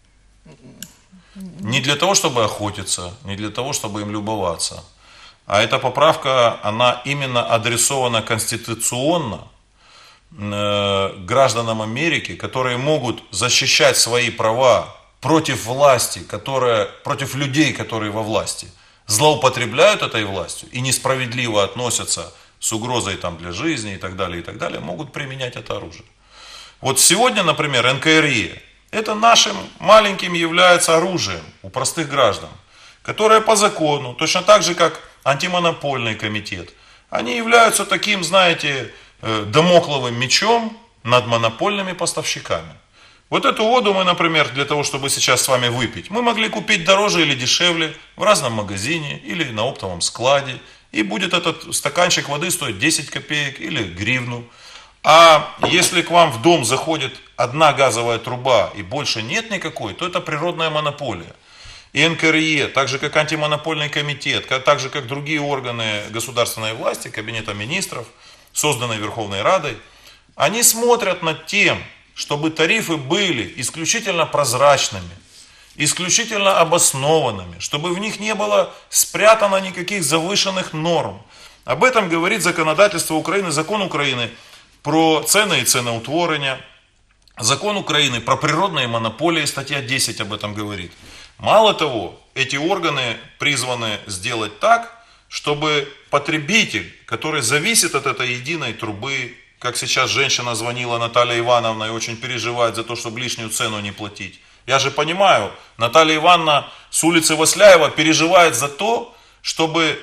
Не для того, чтобы охотиться, не для того, чтобы им любоваться. А эта поправка, она именно адресована конституционно гражданам Америки, которые могут защищать свои права против власти, против людей, которые во власти, злоупотребляют этой властью и несправедливо относятся с угрозой для жизни и так далее, могут применять это оружие. Вот сегодня, например, НКРЕ, это нашим маленьким является оружием у простых граждан, которое по закону, точно так же, как антимонопольный комитет, они являются таким, знаете, дамокловым мечом над монопольными поставщиками. Вот эту воду мы, например, для того, чтобы сейчас с вами выпить, мы могли купить дороже или дешевле в разном магазине или на оптовом складе, и будет этот стаканчик воды стоить 10 копеек или гривну. А если к вам в дом заходит одна газовая труба и больше нет никакой, то это природная монополия. И НКРЕ, так же как антимонопольный комитет, так же как другие органы государственной власти, Кабинета министров, созданные Верховной Радой, они смотрят над тем, чтобы тарифы были исключительно прозрачными, исключительно обоснованными, чтобы в них не было спрятано никаких завышенных норм. Об этом говорит законодательство Украины, закон Украины про цены и ценоутворення, закон Украины про природные монополии, статья 10 об этом говорит. Мало того, эти органы призваны сделать так, чтобы потребитель, который зависит от этой единой трубы, как сейчас женщина звонила, Наталья Ивановна, и очень переживает за то, чтобы лишнюю цену не платить. Я же понимаю, Наталья Ивановна с улицы Восляева переживает за то, чтобы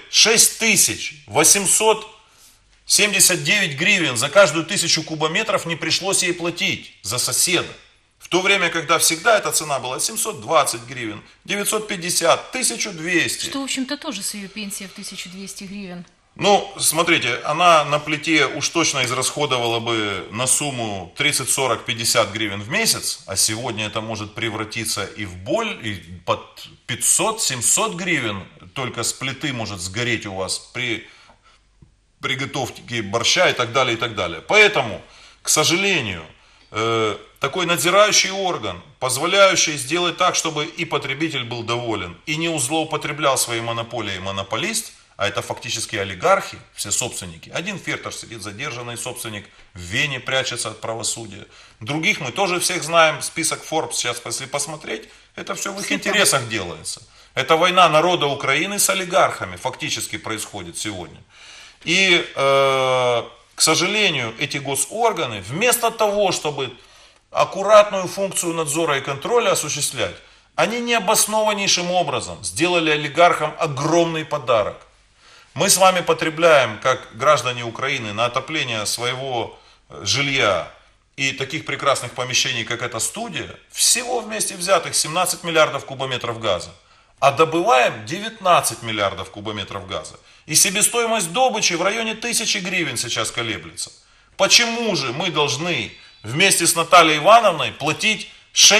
6879 гривен за каждую 1000 кубометров не пришлось ей платить за соседа. В то время, когда всегда эта цена была 720 гривен, 950, 1200. Что, в общем-то, тоже с ее пенсией в 1200 гривен. Смотрите, она на плите уж точно израсходовала бы на сумму 30, 40, 50 гривен в месяц, а сегодня это может превратиться и в боль, и под 500, 700 гривен только с плиты может сгореть у вас при приготовке борща и так далее, и так далее. Поэтому, к сожалению, такой надзирающий орган, позволяющий сделать так, чтобы и потребитель был доволен, и не злоупотреблял своей монополией монополист, а это фактически олигархи, все собственники. Один Фертер сидит задержанный собственник, в Вене прячется от правосудия. Других мы тоже всех знаем, список Forbes сейчас, если посмотреть, это все в их интересах делается. Это война народа Украины с олигархами фактически происходит сегодня. И, к сожалению, эти госорганы, вместо того, чтобы аккуратную функцию надзора и контроля осуществлять, они необоснованнейшим образом сделали олигархам огромный подарок. Мы с вами потребляем, как граждане Украины, на отопление своего жилья и таких прекрасных помещений, как эта студия, всего вместе взятых 17 миллиардов кубометров газа, а добываем 19 миллиардов кубометров газа. И себестоимость добычи в районе 1000 гривен сейчас колеблется. Почему же мы должны вместе с Натальей Ивановной платить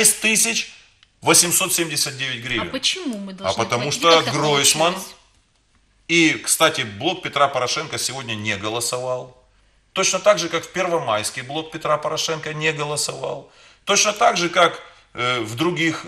6879 гривен? А почему мы должны потому платить? что Как так Гройсман получилось? и, кстати, блок Петра Порошенко сегодня не голосовал. Точно так же, как в Первомайский блок Петра Порошенко не голосовал. Точно так же, как в других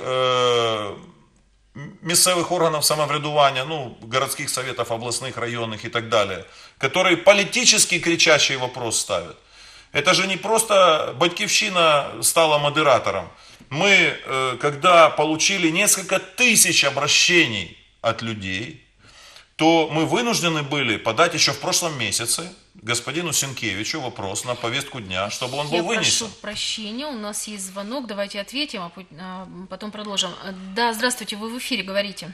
місцевих органов самоврядування, городских советов, областных, районных и так далее, которые политически кричащий вопрос ставят. Это же не просто Батьківщина стала модератором. Мы, когда получили несколько тысяч обращений от людей, то мы вынуждены были подать еще в прошлом месяце господину Сенкевичу вопрос на повестку дня, чтобы он был вынесен. Я прошу прощения, у нас есть звонок, давайте ответим, а потом продолжим. Да, здравствуйте, вы в эфире, говорите.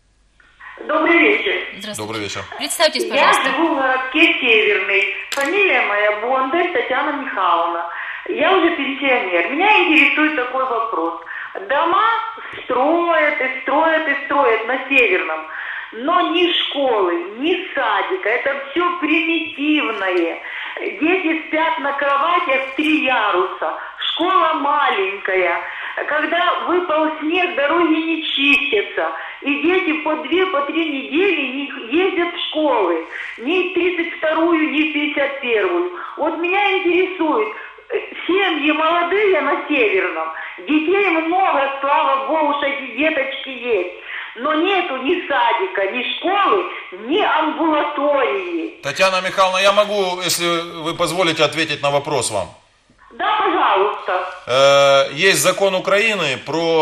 Добрый вечер. Здравствуйте. Добрый вечер. Представьтесь, Я пожалуйста. живу в городке Северный. Фамилия моя Бондарь Татьяна Михайловна. Я уже пенсионер. Меня интересует такой вопрос. Дома строят и строят и строят на Северном. Но ни школы, ни садика, это все примитивное. Дети спят на кроватях в 3 яруса, школа маленькая. Когда выпал снег, дороги не чистятся. И дети по 2-3 недели не ездят в школы. Ни в 32-ю, ни в 51-ю. Вот меня интересует, семьи молодые на Северном, детей много, слава богу, что эти деточки есть. Но нету ни садика, ни школы, ни амбулатории. Татьяна Михайловна, я могу, если вы позволите, ответить на вопрос вам. Да, пожалуйста. Есть закон України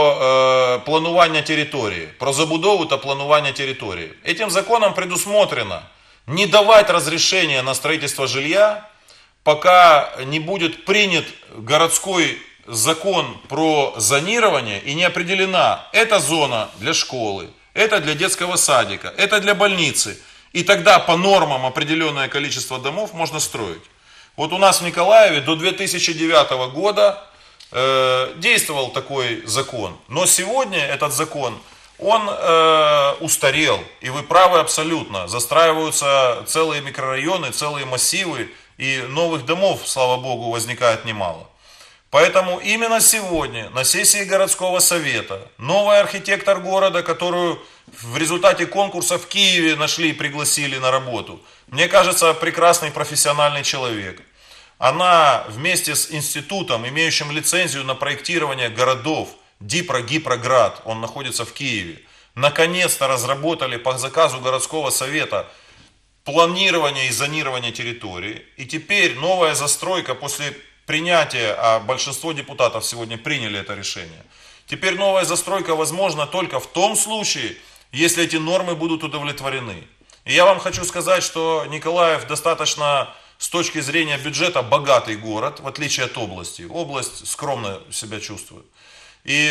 про планування території, про забудову та планування території. Этим законом предусмотрено не давать разрешения на строительство жилья, пока не будет принят городской закон про зонирование и не определена эта зона для школы, это для детского садика, это для больницы. И тогда по нормам определенное количество домов можно строить. Вот у нас в Николаеве до 2009 года действовал такой закон. Но сегодня этот закон, он устарел. И вы правы абсолютно. Застраиваются целые микрорайоны, целые массивы. И новых домов, слава богу, возникает немало. Поэтому именно сегодня на сессии городского совета новый архитектор города, которую в результате конкурса в Киеве нашли и пригласили на работу, мне кажется, прекрасный профессиональный человек. Она вместе с институтом, имеющим лицензию на проектирование городов, Днепрогипроград, он находится в Киеве, наконец-то разработали по заказу городского совета планирование и зонирование территории. И теперь новая застройка после принятия, а большинство депутатов сегодня приняли это решение. Теперь новая застройка возможна только в том случае, если эти нормы будут удовлетворены. И я вам хочу сказать, что Николаев достаточно с точки зрения бюджета богатый город, в отличие от области. Область скромно себя чувствует. И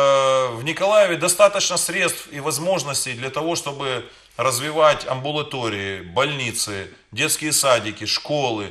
в Николаеве достаточно средств и возможностей для того, чтобы развивать амбулатории, больницы, детские садики, школы.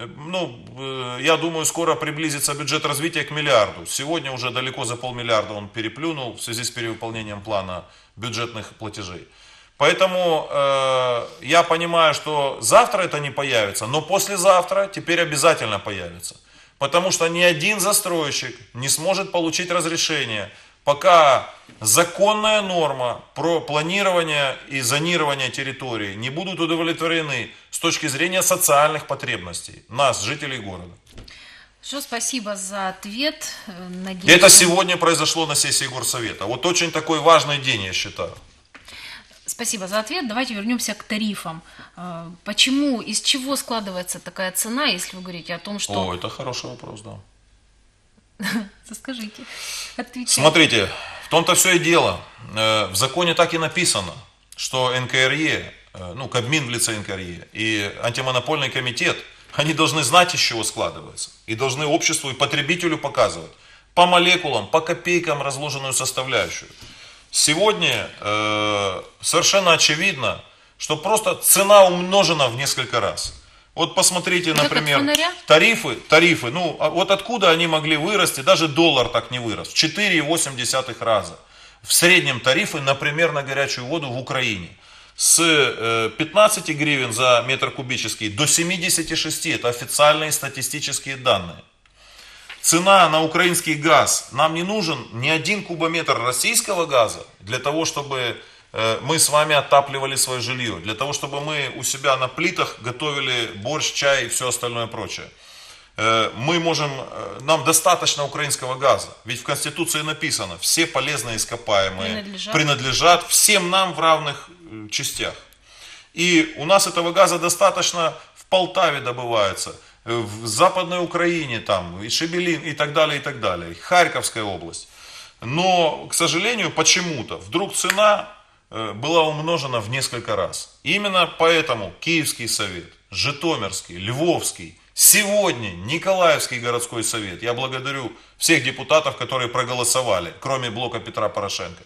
Я думаю, скоро приблизится бюджет развития к миллиарду. Сегодня уже далеко за 500 миллиона он переплюнул в связи с перевыполнением плана бюджетных платежей. Поэтому я понимаю, что завтра это не появится, но послезавтра теперь обязательно появится. Потому что ни один застройщик не сможет получить разрешение, пока законная норма про планирование и зонирование территории не будут удовлетворены с точки зрения социальных потребностей нас, жителей города. Что, спасибо за ответ. Надеюсь, Это сегодня произошло на сессии горсовета. Вот очень такой важный день, я считаю. Спасибо за ответ. Давайте вернемся к тарифам. Почему, из чего складывается такая цена, если вы говорите о том, что... Это хороший вопрос, да. Скажите, отвечайте. Смотрите, в том-то все и дело. В законе так и написано, что НКРЕ, Кабмин в лице НКРЕ и антимонопольный комитет, они должны знать, из чего складывается. И должны обществу и потребителю показывать по молекулам, по копейкам разложенную составляющую. Сегодня совершенно очевидно, что просто цена умножена в несколько раз. Вот посмотрите, например, тарифы, вот откуда они могли вырасти, даже доллар так не вырос, в 4,8 раза. В среднем тарифы, например, на горячую воду в Украине с 15 гривен за метр кубический до 76, это официальные статистические данные. Цена на украинский газ, нам не нужен ни один кубометр российского газа для того, чтобы мы с вами отапливали свое жилье, для того, чтобы мы у себя на плитах готовили борщ, чай и все остальное прочее. Нам достаточно украинского газа, ведь в Конституции написано, все полезные ископаемые принадлежат всем нам в равных частях. И у нас этого газа достаточно, в Полтаве добывается, в Западной Украине, там, и Шебелин, и так далее, и Харьковская область. Но, к сожалению, почему-то вдруг цена была умножена в несколько раз. Именно поэтому Киевский совет, Житомирский, Львовский, сегодня Николаевский городской совет, я благодарю всех депутатов, которые проголосовали, кроме блока Петра Порошенко,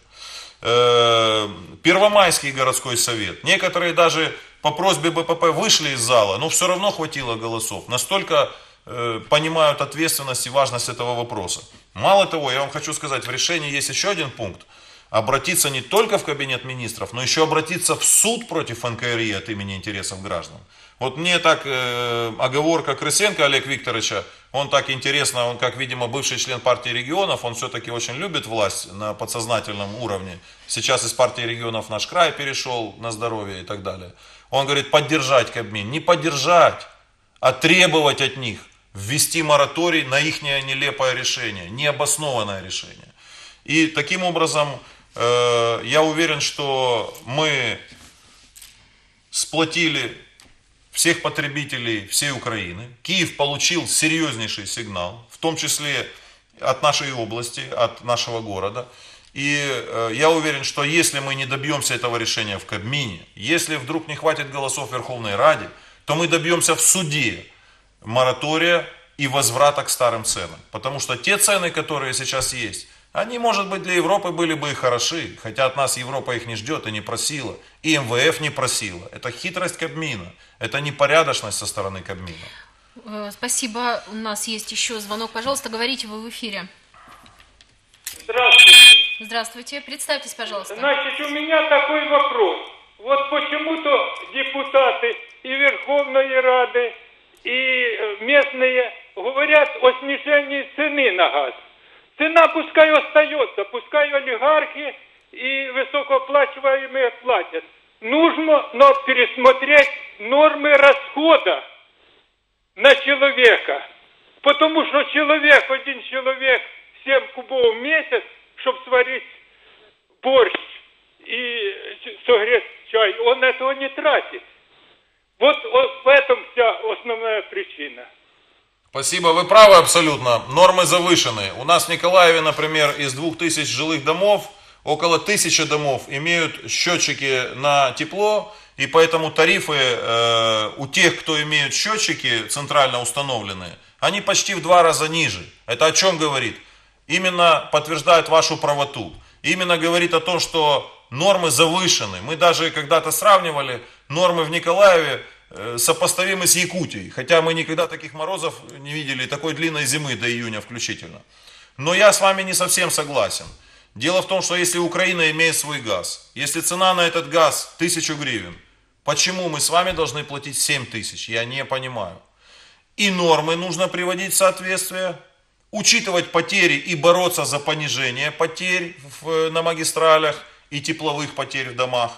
Первомайский городской совет, некоторые даже по просьбе БПП вышли из зала, но все равно хватило голосов, настолько понимают ответственность и важность этого вопроса. Мало того, я вам хочу сказать, в решении есть еще один пункт, обратиться не только в Кабинет министров, но еще обратиться в суд против НКРИ от имени интересов граждан. Вот мне так оговорка Крысенко Олега Викторовича, он так интересно, он как, видимо, бывший член партии регионов, он все-таки очень любит власть на подсознательном уровне. Сейчас из партии регионов в Наш край перешел, на здоровье и так далее. Он говорит, поддержать Кабмин. Не поддержать, а требовать от них ввести мораторий на их нелепое решение, необоснованное решение. И таким образом, я уверен, что мы сплотили всех потребителей всей Украины. Киев получил серьезнейший сигнал, в том числе от нашей области, от нашего города. И я уверен, что если мы не добьемся этого решения в Кабмине, если вдруг не хватит голосов в Верховной Раде, то мы добьемся в суде моратория и возврата к старым ценам. Потому что те цены, которые сейчас есть, они, может быть, для Европы были бы и хороши, хотя от нас Европа их не ждет и не просила, и МВФ не просила. Это хитрость Кабмина, это непорядочность со стороны Кабмина. Спасибо. У нас есть еще звонок. Пожалуйста, говорите, вы в эфире. Здравствуйте. Здравствуйте. Представьтесь, пожалуйста. Значит, у меня такой вопрос. Вот почему-то депутаты и Верховной Рады, и местные говорят о снижении цены на газ. Цена пускай остается, пускай олигархи и высокооплачиваемые платят. Нужно, но пересмотреть нормы расхода на человека. Потому что один человек 7 кубов в месяц, чтобы сварить борщ и согреть чай, он этого не тратит. Вот в этом вся основная причина. Спасибо, вы правы абсолютно, нормы завышены. У нас в Николаеве, например, из 2000 жилых домов, около 1000 домов имеют счетчики на тепло, и поэтому тарифы у тех, кто имеют счетчики центрально установленные, они почти в 2 раза ниже. Это о чем говорит? Именно подтверждает вашу правоту. Именно говорит о том, что нормы завышены. Мы даже когда-то сравнивали нормы в Николаеве, сопоставимы с Якутией, хотя мы никогда таких морозов не видели, такой длинной зимы до июня включительно. Но я с вами не совсем согласен. Дело в том, что если Украина имеет свой газ, если цена на этот газ 1000 гривен, почему мы с вами должны платить 7000? Я не понимаю. И нормы нужно приводить в соответствие, учитывать потери и бороться за понижение потерь на магистралях и тепловых потерь в домах.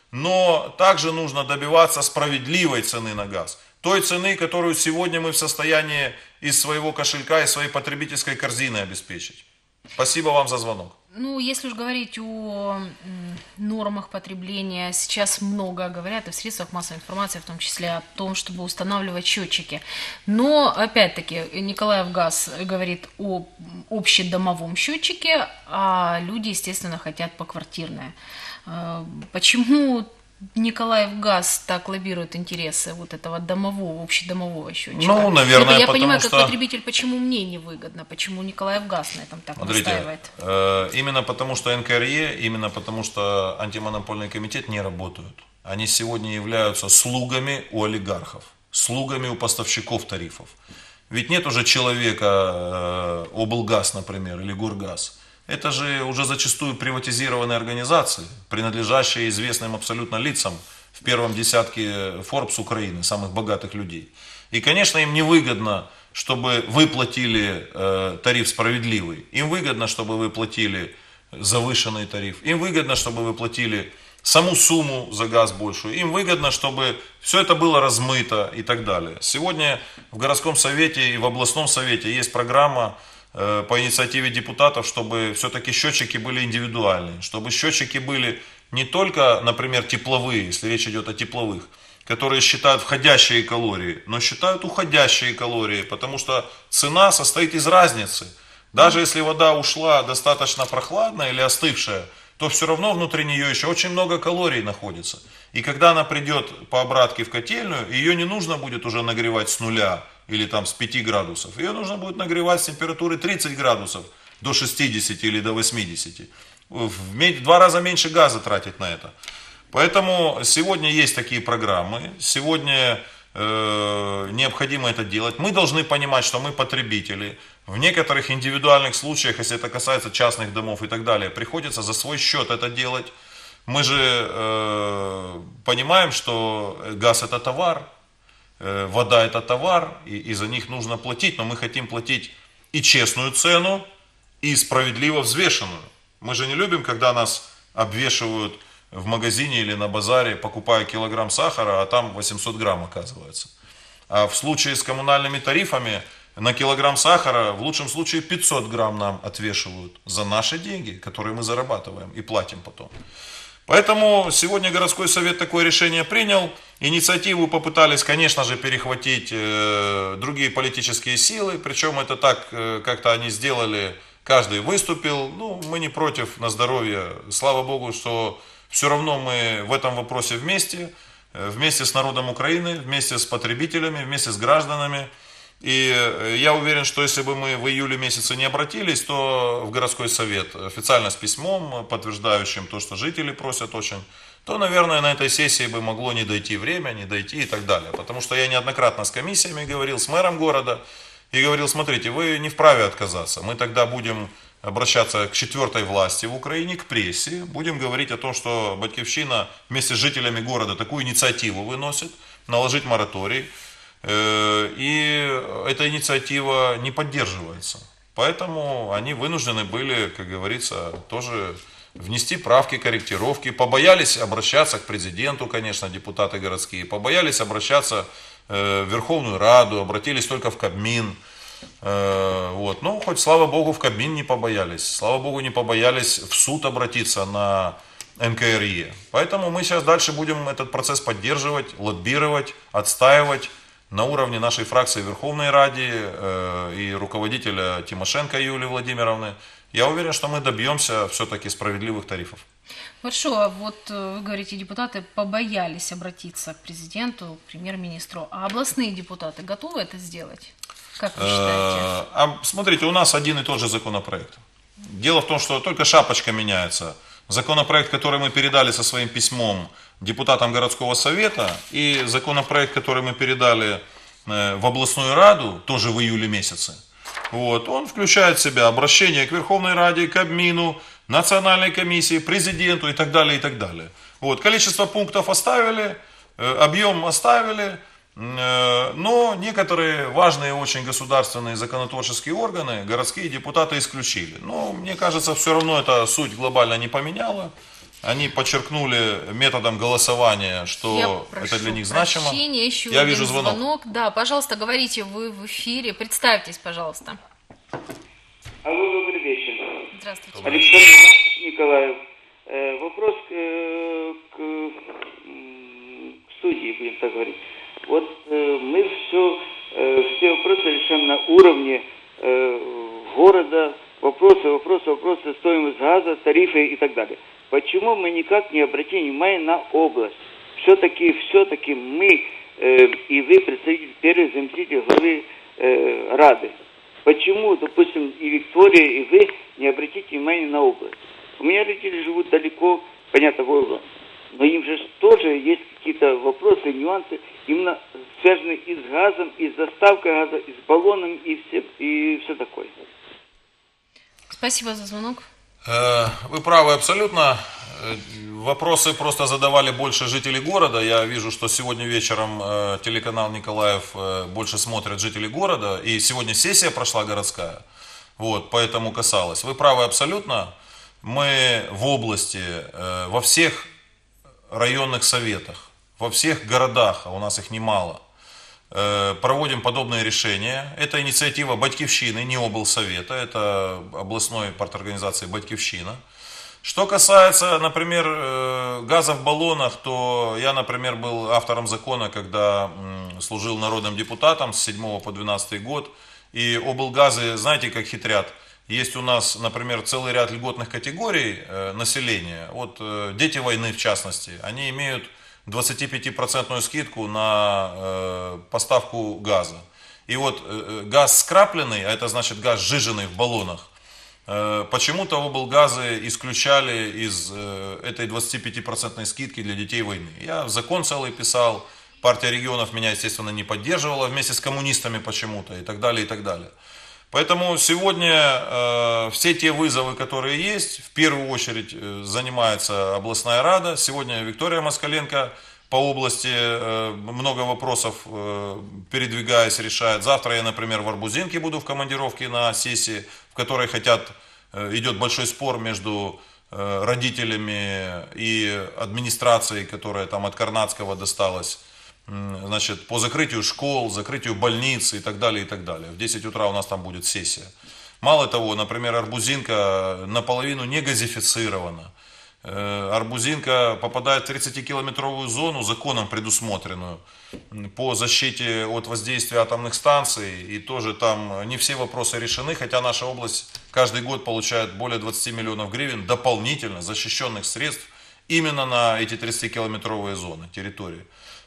Но также нужно добиваться справедливой цены на газ. Той цены, которую сегодня мы в состоянии из своего кошелька, из своей потребительской корзины обеспечить. Спасибо вам за звонок. Ну, если уж говорить о нормах потребления, сейчас много говорят и в средствах массовой информации, в том числе о том, чтобы устанавливать счетчики. Но, опять-таки, Николаевгаз говорит о общедомовом счетчике, а люди, естественно, хотят поквартирное. Почему Николаевгаз так лоббирует интересы вот этого домового, общедомового счетчика? Ну, наверное, я потому понимаю, что... как потребитель, почему мне невыгодно, почему Николаевгаз на этом так настаивает. Именно потому что НКРЕ, именно потому что антимонопольный комитет не работают. Они сегодня являются слугами у олигархов, слугами у поставщиков тарифов. Ведь нет уже человека, облгаз, например, или Горгаз. Это же уже зачастую приватизированные организации, принадлежащие известным абсолютно лицам в первом десятке Forbes Украины, самых богатых людей. И, конечно, им невыгодно, чтобы вы платили тариф справедливый. Им выгодно, чтобы вы платили завышенный тариф. Им выгодно, чтобы вы платили саму сумму за газ большую. Им выгодно, чтобы все это было размыто и так далее. Сегодня в городском совете и в областном совете есть программа по инициативе депутатов, чтобы все-таки счетчики были индивидуальные, чтобы счетчики были не только, например, тепловые, если речь идет о тепловых, которые считают входящие калории, но считают уходящие калории, потому что цена состоит из разницы. Даже если вода ушла достаточно прохладная или остывшая, то все равно внутри нее еще очень много калорий находится. И когда она придет по обратке в котельную, ее не нужно будет уже нагревать с нуля или там с 5 градусов. Ее нужно будет нагревать с температуры 30 градусов до 60 или до 80. В 2 раза меньше газа тратить на это. Поэтому сегодня есть такие программы, сегодня необходимо это делать. Мы должны понимать, что мы потребители. В некоторых индивидуальных случаях, если это касается частных домов и так далее, приходится за свой счет это делать. Мы же понимаем, что газ это товар, вода это товар, и за них нужно платить, но мы хотим платить и честную цену, и справедливо взвешенную. Мы же не любим, когда нас обвешивают в магазине или на базаре, покупая килограмм сахара, а там 800 грамм оказывается. А в случае с коммунальными тарифами на килограмм сахара в лучшем случае 500 грамм нам отвешивают за наши деньги, которые мы зарабатываем и платим потом. Поэтому сегодня городской совет такое решение принял. Инициативу попытались, конечно же, перехватить другие политические силы. Причем это так, как-то они сделали, каждый выступил. Ну, мы не против, на здоровье. Слава Богу, что все равно мы в этом вопросе вместе с народом Украины, вместе с потребителями, вместе с гражданами. И я уверен, что если бы мы в июле месяце не обратились, то в городской совет официально с письмом, подтверждающим то, что жители просят очень, то, наверное, на этой сессии бы могло не дойти время, не дойти и так далее. Потому что я неоднократно с комиссиями говорил, с мэром города, и говорил, смотрите, вы не вправе отказаться. Мы тогда будем обращаться к четвертой власти в Украине, к прессе, будем говорить о том, что Батьківщина вместе с жителями города такую инициативу выносит, наложить мораторий. И эта инициатива не поддерживается. Поэтому они вынуждены были, как говорится, тоже внести правки, корректировки. Побоялись обращаться к президенту, конечно, депутаты городские. Побоялись обращаться в Верховную Раду, обратились только в Кабмин. Вот. Ну, хоть, слава Богу, в Кабмин не побоялись. Слава Богу, не побоялись в суд обратиться на НКРЕ. Поэтому мы сейчас дальше будем этот процесс поддерживать, лоббировать, отстаивать на уровне нашей фракции в Верховной Раде и руководителя Тимошенко Юлии Владимировны. Я уверен, что мы добьемся все-таки справедливых тарифов. Хорошо, а вот вы говорите, депутаты побоялись обратиться к президенту, к премьер-министру, а областные депутаты готовы это сделать? Как вы считаете? Смотрите, у нас один и тот же законопроект. Дело в том, что только шапочка меняется. Законопроект, который мы передали со своим письмом депутатам городского совета, и законопроект, который мы передали в областную раду, тоже в июле месяце, вот, он включает в себя обращение к Верховной Раде, к Кабмину, Национальной комиссии, президенту и так далее, и так далее. Вот, количество пунктов оставили, объем оставили, но некоторые важные очень государственные законотворческие органы городские депутаты исключили. Но мне кажется, все равно это суть глобально не поменяла. Они подчеркнули методом голосования, что это для них значимо. Я вижу звонок. Да, пожалуйста, говорите, вы в эфире. Представьтесь, пожалуйста. Алло, добрый вечер. Здравствуйте. Александр Николаев. Вопрос к судьи, будем так говорить. Вот мы все вопросы решаем на уровне города, вопросы, стоимость газа, тарифы и так далее. Почему мы никак не обратим внимание на область? Все-таки мы и вы, представитель, первый заместитель главы Рады. Почему, допустим, и Виктория, и вы не обратите внимание на область? У меня родители живут далеко, понятно, в области, но им же тоже есть какие-то вопросы, нюансы, именно связанные и с газом, и с доставкой газа, и с баллоном, и все такое. Спасибо за звонок. Вы правы абсолютно. Вопросы просто задавали больше жителей города. Я вижу, что сегодня вечером телеканал Николаев больше смотрят жители города. И сегодня сессия прошла городская. Вот, поэтому касалось. Вы правы абсолютно. Мы в области, во всех районных советах, во всех городах, а у нас их немало, проводим подобные решения. Это инициатива Батьківщины, не облсовета, это областной парторганизации Батьківщина. Что касается, например, газа в баллонах, то я, например, был автором закона, когда служил народным депутатом с 7 по 12 год. И облгазы, знаете, как хитрят. Есть у нас, например, целый ряд льготных категорий населения. Вот дети войны, в частности, они имеют 25% скидку на поставку газа. И вот газ скрапленный, а это значит газ сжиженный в баллонах, почему-то облгазы исключали из этой 25% скидки для детей войны. Я закон целый писал, партия регионов меня, естественно, не поддерживала, вместе с коммунистами почему-то и так далее, и так далее. Поэтому сегодня все те вызовы, которые есть, в первую очередь занимается областная рада. Сегодня Виктория Москаленко по области много вопросов, передвигаясь, решает. Завтра я, например, в Арбузинке буду в командировке на сессии, в которой идет большой спор между родителями и администрацией, которая там от Карнацкого досталась. Значит, по закрытию школ, закрытию больниц и так далее, и так далее. В 10 утра у нас там будет сессия. Мало того, например, Арбузинка наполовину не газифицирована. Арбузинка попадает в 30-километровую зону, законом предусмотренную, по защите от воздействия атомных станций. И тоже там не все вопросы решены, хотя наша область каждый год получает более 20 миллионов гривен дополнительно защищенных средств именно на эти 30-километровые зоны, территории.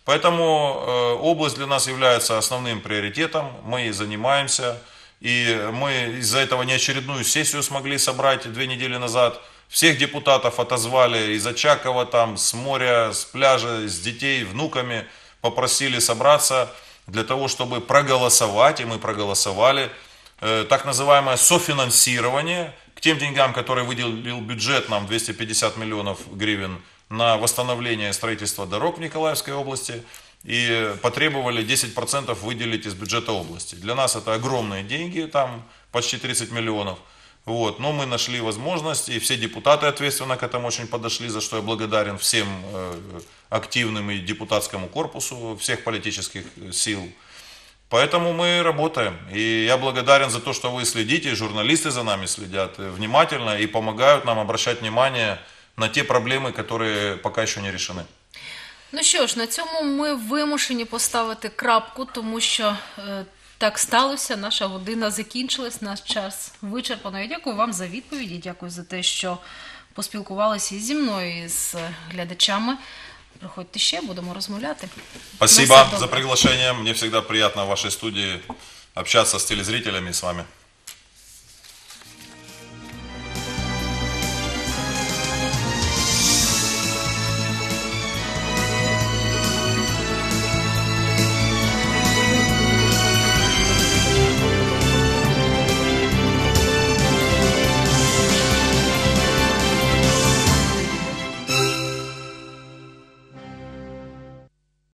Поэтому область для нас является основным приоритетом, мы ей занимаемся, и мы из-за этого неочередную сессию смогли собрать 2 недели назад. Всех депутатов отозвали из Очакова, там, с моря, с пляжа, с детей, внуками, попросили собраться для того, чтобы проголосовать, и мы проголосовали, так называемое софинансирование к тем деньгам, которые выделил бюджет нам 250 миллионов гривен, на восстановление строительства дорог в Николаевской области и потребовали 10% выделить из бюджета области. Для нас это огромные деньги, там почти 30 миллионов. Вот. Но мы нашли возможность, и все депутаты ответственно к этому очень подошли, за что я благодарен всем активным и депутатскому корпусу всех политических сил. Поэтому мы работаем. И я благодарен за то, что вы следите, журналисты за нами следят внимательно и помогают нам обращать внимание на ті проблеми, які поки що не рішені. Ну що ж, на цьому ми вимушені поставити крапку, тому що так сталося, наша година закінчилась, наш час вичерпано. Я дякую вам за відповіді, дякую за те, що поспілкувалися зі мною і з глядачами. Приходьте ще, будемо розмовляти. Спасибо за приглашение, мне всегда приятно в вашей студии общаться с телезрителями и с вами.